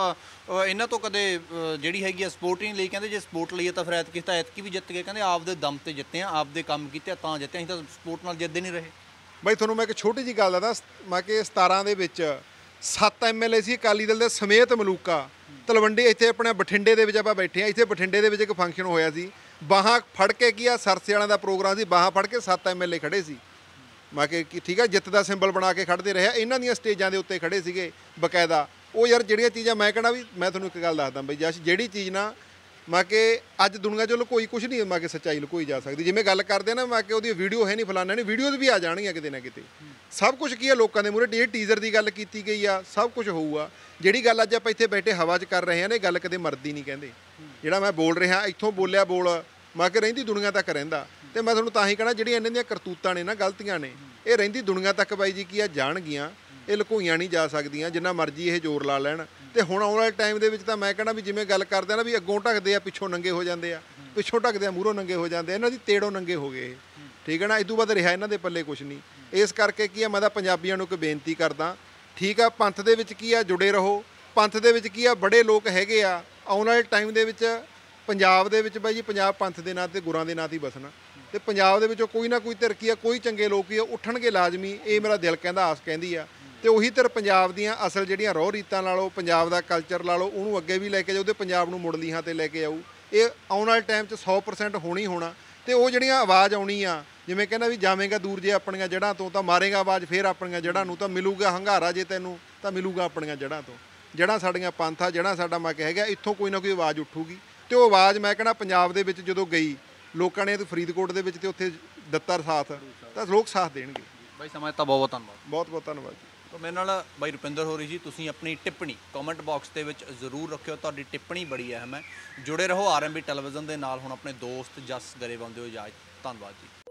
ਤਾਂ ਇਹਨਾਂ ਤੋਂ ਕਦੇ ਜਿਹੜੀ ਹੈਗੀ ਆ ਸਪੋਰਟ ਹੀ ਨਹੀਂ ਲਈ। ਕਹਿੰਦੇ ਜੇ ਸਪੋਰਟ ਲਈਏ ਤਾਂ ਫਿਰ ਐਤਕੀ ਤਾਂ ਐਤਕੀ ਵੀ ਜਿੱਤ ਗਏ। ਕਹਿੰਦੇ ਆਪਦੇ ਦਮ ਤੇ ਜਿੱਤੇ ਆ, ਆਪਦੇ ਕੰਮ ਕੀਤੇ ਤਾਂ ਜਿੱਤੇ, ਅਸੀਂ ਤਾਂ ਸਪੋਰਟ ਨਾਲ ਜਿੱਤਦੇ ਨਹੀਂ ਰਹੇ। ਬਾਈ ਤੁਹਾਨੂੰ ਮੈਂ ਇੱਕ ਛੋਟੀ ਜਿਹੀ ਗੱਲ ਦੱਸਦਾ, ਮੈਂ ਕਿ ਸਤਾਰਾਂ ਦੇ ਵਿੱਚ ਸੱਤ ਐਮ ਐਲ ਏ ਸੀ ਅਕਾਲੀ ਦਲ ਦੇ ਸਮੇਤ ਮਲੂਕਾ ਤਲਵੰਡੀ, ਇੱਥੇ ਆਪਣੇ ਬਠਿੰਡੇ ਦੇ ਵਿੱਚ ਆਪਾਂ ਬੈਠੇ ਆ। ਇੱਥੇ ਬਠਿੰਡੇ ਦੇ ਵਿੱਚ ਇੱਕ ਫੰਕਸ਼ਨ ਹੋਇਆ ਸੀ, ਬਾਹਾਂ ਫੜ ਕੇ ਕੀ ਆ ਸਰਸੇ ਵਾਲਿਆਂ ਦਾ ਪ੍ਰੋਗਰਾਮ ਸੀ, ਬਾਹਾਂ ਫੜ ਕੇ ਸੱਤ ਐਮ ਐਲ ਏ ਖੜੇ ਸੀ। ਮੈਂ ਕਿ ਠੀਕ ਆ ਜਿੱਤ ਦਾ ਸਿੰਬਲ ਬਣਾ ਕੇ ਖੜਦੇ ਰਹੇ। ਇਹਨਾਂ ਦੀਆਂ ਸਟੇਜਾਂ ਦੇ ਉੱਤੇ ਖੜੇ ਸੀਗੇ ਬਕਾਇਦਾ, ਉਹ ਯਾਰ ਜਿਹੜੀਆਂ ਚੀਜ਼ਾਂ ਮੈਂ ਕਹਿਣਾ ਵੀ ਮੈਂ ਤੁਹਾਨੂੰ ਇੱਕ ਗੱਲ ਦੱਸਦਾ ਬਈ ਜਸ ਜਿਹੜੀ ਚੀਜ਼ ਨਾ ਮੈਂ ਕਿ ਅੱਜ ਦੁਨੀਆ 'ਚ ਲੁਕੋਈ ਕੁਛ ਨਹੀਂ ਮੈਂ ਕਿ ਸੱਚਾਈ ਲੁਕੋਈ ਜਾ ਸਕਦੀ। ਜਿਵੇਂ ਗੱਲ ਕਰਦੇ ਆ ਨਾ ਮੈਂ ਕਿ ਉਹਦੀ ਵੀਡੀਓ ਹੈ ਨਹੀਂ ਫਲਾਣਾ ਨਹੀਂ, ਵੀਡੀਓਜ਼ ਵੀ ਆ ਜਾਣਗੀਆਂ ਕਿਤੇ ਨਾ ਕਿਤੇ। ਸਭ ਕੁਝ ਕੀ ਆ ਲੋਕਾਂ ਦੇ ਮੂਹਰੇ, ਇਹ ਟੀਜ਼ਰ ਦੀ ਗੱਲ ਕੀਤੀ ਗਈ ਆ, ਸਭ ਕੁਝ ਹੋਊਗਾ। ਜਿਹੜੀ ਗੱਲ ਅੱਜ ਆਪਾਂ ਇੱਥੇ ਬੈਠੇ ਹਵਾ 'ਚ ਕਰ ਰਹੇ ਹਾਂ ਨੇ, ਗੱਲ ਕਦੇ ਮਰਦੀ ਨਹੀਂ ਕਹਿੰਦੇ। ਜਿਹੜਾ ਮੈਂ ਬੋਲ ਰਿਹਾ ਇੱਥੋਂ ਬੋਲਿਆ ਬੋਲ ਮੈਂ ਕਿ ਰਹਿੰਦੀ ਦੁਨੀਆ ਤੱਕ ਰਹਿੰਦਾ। ਤੇ ਮੈਂ ਤੁਹਾਨੂੰ ਤਾਂ ਹੀ ਕਹਿਣਾ ਜਿਹੜੀਆਂ ਇਹਨਾਂ ਦੀਆਂ ਕਰਤੂਤਾਂ ਨੇ ਨਾ, ਗਲਤੀਆਂ ਨੇ, ਇਹ ਰਹਿੰਦੀ ਦੁਨੀਆ ਤੱਕ ਬਾਈ ਜੀ ਕੀ ਆ ਜਾਣਗੀਆਂ, ਇਹ ਲੁਕੋਈਆਂ ਨਹੀਂ ਜਾ ਸਕਦੀਆਂ ਜਿੰਨਾ ਮਰਜ਼ੀ ਇਹ ਜ਼ੋਰ ਲਾ ਲੈਣ। ਤੇ ਹੁਣ ਆਉਣ ਵਾਲੇ ਟਾਈਮ ਦੇ ਵਿੱਚ ਤਾਂ ਮੈਂ ਕਹਿਣਾ ਵੀ ਜਿਵੇਂ ਗੱਲ ਕਰਦੇ ਆ ਨਾ ਵੀ ਅੱਗੋਂ ਢੱਕਦੇ ਆ ਪਿੱਛੋਂ ਨੰਗੇ ਹੋ ਜਾਂਦੇ ਆ, ਪਿੱਛੋਂ ਢੱਕਦੇ ਆ ਮੂਹਰੋਂ ਨੰਗੇ ਹੋ ਜਾਂਦੇ ਆ, ਇਹਨਾਂ ਦੀ ਤੇੜੋਂ ਨੰਗੇ ਹੋ ਗਏ ਇਹ, ਠੀਕ ਹੈ ਨਾ। ਇਸ ਤੋਂ ਬਾਅਦ ਰਿਹਾ ਇਹਨਾਂ ਦੇ ਪੱਲੇ ਕੁਛ ਨਹੀਂ। ਇਸ ਕਰਕੇ ਕੀ ਆ ਮੈਂ ਤਾਂ ਪੰਜਾਬੀਆਂ ਨੂੰ ਇੱਕ ਬੇਨਤੀ ਕਰਦਾ, ਠੀਕ ਆ ਪੰਥ ਦੇ ਵਿੱਚ ਕੀ ਆ ਜੁੜੇ ਰਹੋ। ਪੰਥ ਦੇ ਵਿੱਚ ਕੀ ਆ ਬੜੇ ਲੋਕ ਹੈਗੇ ਆ। ਆਉਣ ਵਾਲੇ ਟਾਈਮ ਦੇ ਵਿੱਚ ਪੰਜਾਬ ਦੇ ਵਿੱਚ ਬਾਈ ਜੀ ਪੰਜਾਬ ਪੰਥ ਦੇ ਨਾਂ ਤੇ ਗੁਰਾਂ ਦੇ ਨਾਂ ਤੇ ਹੀ ਬਸਣਾ। ਤੇ ਪੰਜਾਬ ਦੇ ਵਿੱਚੋਂ ਕੋਈ ਨਾ ਕੋਈ ਧਿਰ ਕੀ ਆ, ਕੋਈ ਚੰਗੇ ਲੋਕ ਹੀ ਆ ਉੱਠਣਗੇ ਲਾਜ਼ਮੀ, ਇਹ ਮੇਰਾ ਦਿਲ ਕਹਿੰਦਾ ਆਸ ਕਹਿੰਦੀ ਆ। ਤੇ ਉਹੀ ਧਿਰ ਪੰਜਾਬ ਦੀਆਂ ਅਸਲ ਜਿਹੜੀਆਂ ਰੋਹ ਰੀਤਾਂ ਲਾ ਲਓ, ਪੰਜਾਬ ਦਾ ਕਲਚਰ ਲਾ ਲਓ, ਉਹਨੂੰ ਅੱਗੇ ਵੀ ਲੈ ਕੇ ਜਾਊ ਤੇ ਪੰਜਾਬ ਨੂੰ ਮੁੜ ਲੀਹਾਂ ਤੇ ਲੈ ਕੇ ਆਊ। ਇਹ ਆਉਣ ਵਾਲੇ ਟਾਈਮ 'ਚ ਸੌ ਪਰਸੈਂਟ ਹੋਣੀ ਹੋਣਾ। ਤੇ ਉਹ ਜਿਹੜੀਆਂ ਆਵਾਜ਼ ਆਉਣੀ ਆ, ਜਿਵੇਂ ਕਹਿੰਦਾ ਵੀ ਜਾਵੇਂਗਾ ਦੂਰ ਜੇ ਆਪਣੀਆਂ ਜੜ੍ਹਾਂ ਤੋਂ ਤਾਂ ਮਾਰੇਗਾ ਆਵਾਜ਼ ਫੇਰ ਆਪਣੀਆਂ ਜੜ੍ਹਾਂ ਨੂੰ, ਤਾਂ ਮਿਲੂਗਾ ਹੰਗਾਰਾ ਜੇ ਤੈਨੂੰ ਤਾਂ ਮਿਲੂਗਾ ਆਪਣੀਆਂ ਜੜ੍ਹਾਂ ਤੋਂ। ਜੜ੍ਹਾਂ ਸਾਡੀਆਂ ਪੰਥ ਆ, ਜੜ੍ਹਾਂ ਸਾਡਾ ਮੈਂ ਹੈਗਾ, ਇੱਥੋਂ ਕੋਈ ਨਾ ਕੋਈ ਆਵਾਜ਼ ਉੱਠੂਗੀ। ਤੇ ਉਹ ਆਵਾਜ਼ ਮੈਂ ਕਹਿਣਾ ਪੰਜਾਬ ਦੇ ਵਿੱਚ ਜਦੋਂ ਗਈ ਲੋਕਾਂ ਨੇ ਤੇ ਫਰੀਦਕੋਟ ਦੇ ਵਿੱਚ ਤੇ ਉੱਥੇ ਦਿੱਤਾ ਸਾਥ, ਤਾਂ ਲੋਕ ਸਾਥ ਦੇਣਗੇ। ਬਾਈ ਸਮਾਂ ਤਾਂ ਬਹੁਤ ਬਹੁਤ ਧੰਨਵਾਦ। ਬਹੁਤ ਬਹੁਤ ਧੰਨਵਾਦ ਜੀ। ਤਾਂ ਮੇਰੇ ਨਾਲ ਬਾਈ ਰੁਪਿੰਦਰ ਹੋ ਰਹੀ ਜੀ। ਤੁਸੀਂ ਆਪਣੀ ਟਿੱਪਣੀ ਕਮੈਂਟ ਬਾਕਸ ਦੇ ਵਿੱਚ ਜ਼ਰੂਰ ਰੱਖਿਓ, ਤੁਹਾਡੀ ਟਿੱਪਣੀ ਬੜੀ ਅਹਿਮ ਹੈ। ਜੁੜੇ ਰਹੋ ਆਰ ਐਮ ਬੀ ਟੈਲੀਵਿਜ਼ਨ ਦੇ ਨਾਲ। ਹੁਣ ਆਪਣੇ ਦੋਸਤ ਜਸ ਗਰੇਵਾਲ ਦਿਓ ਇਜਾਜ਼ਤ। ਧੰਨਵਾਦ ਜੀ।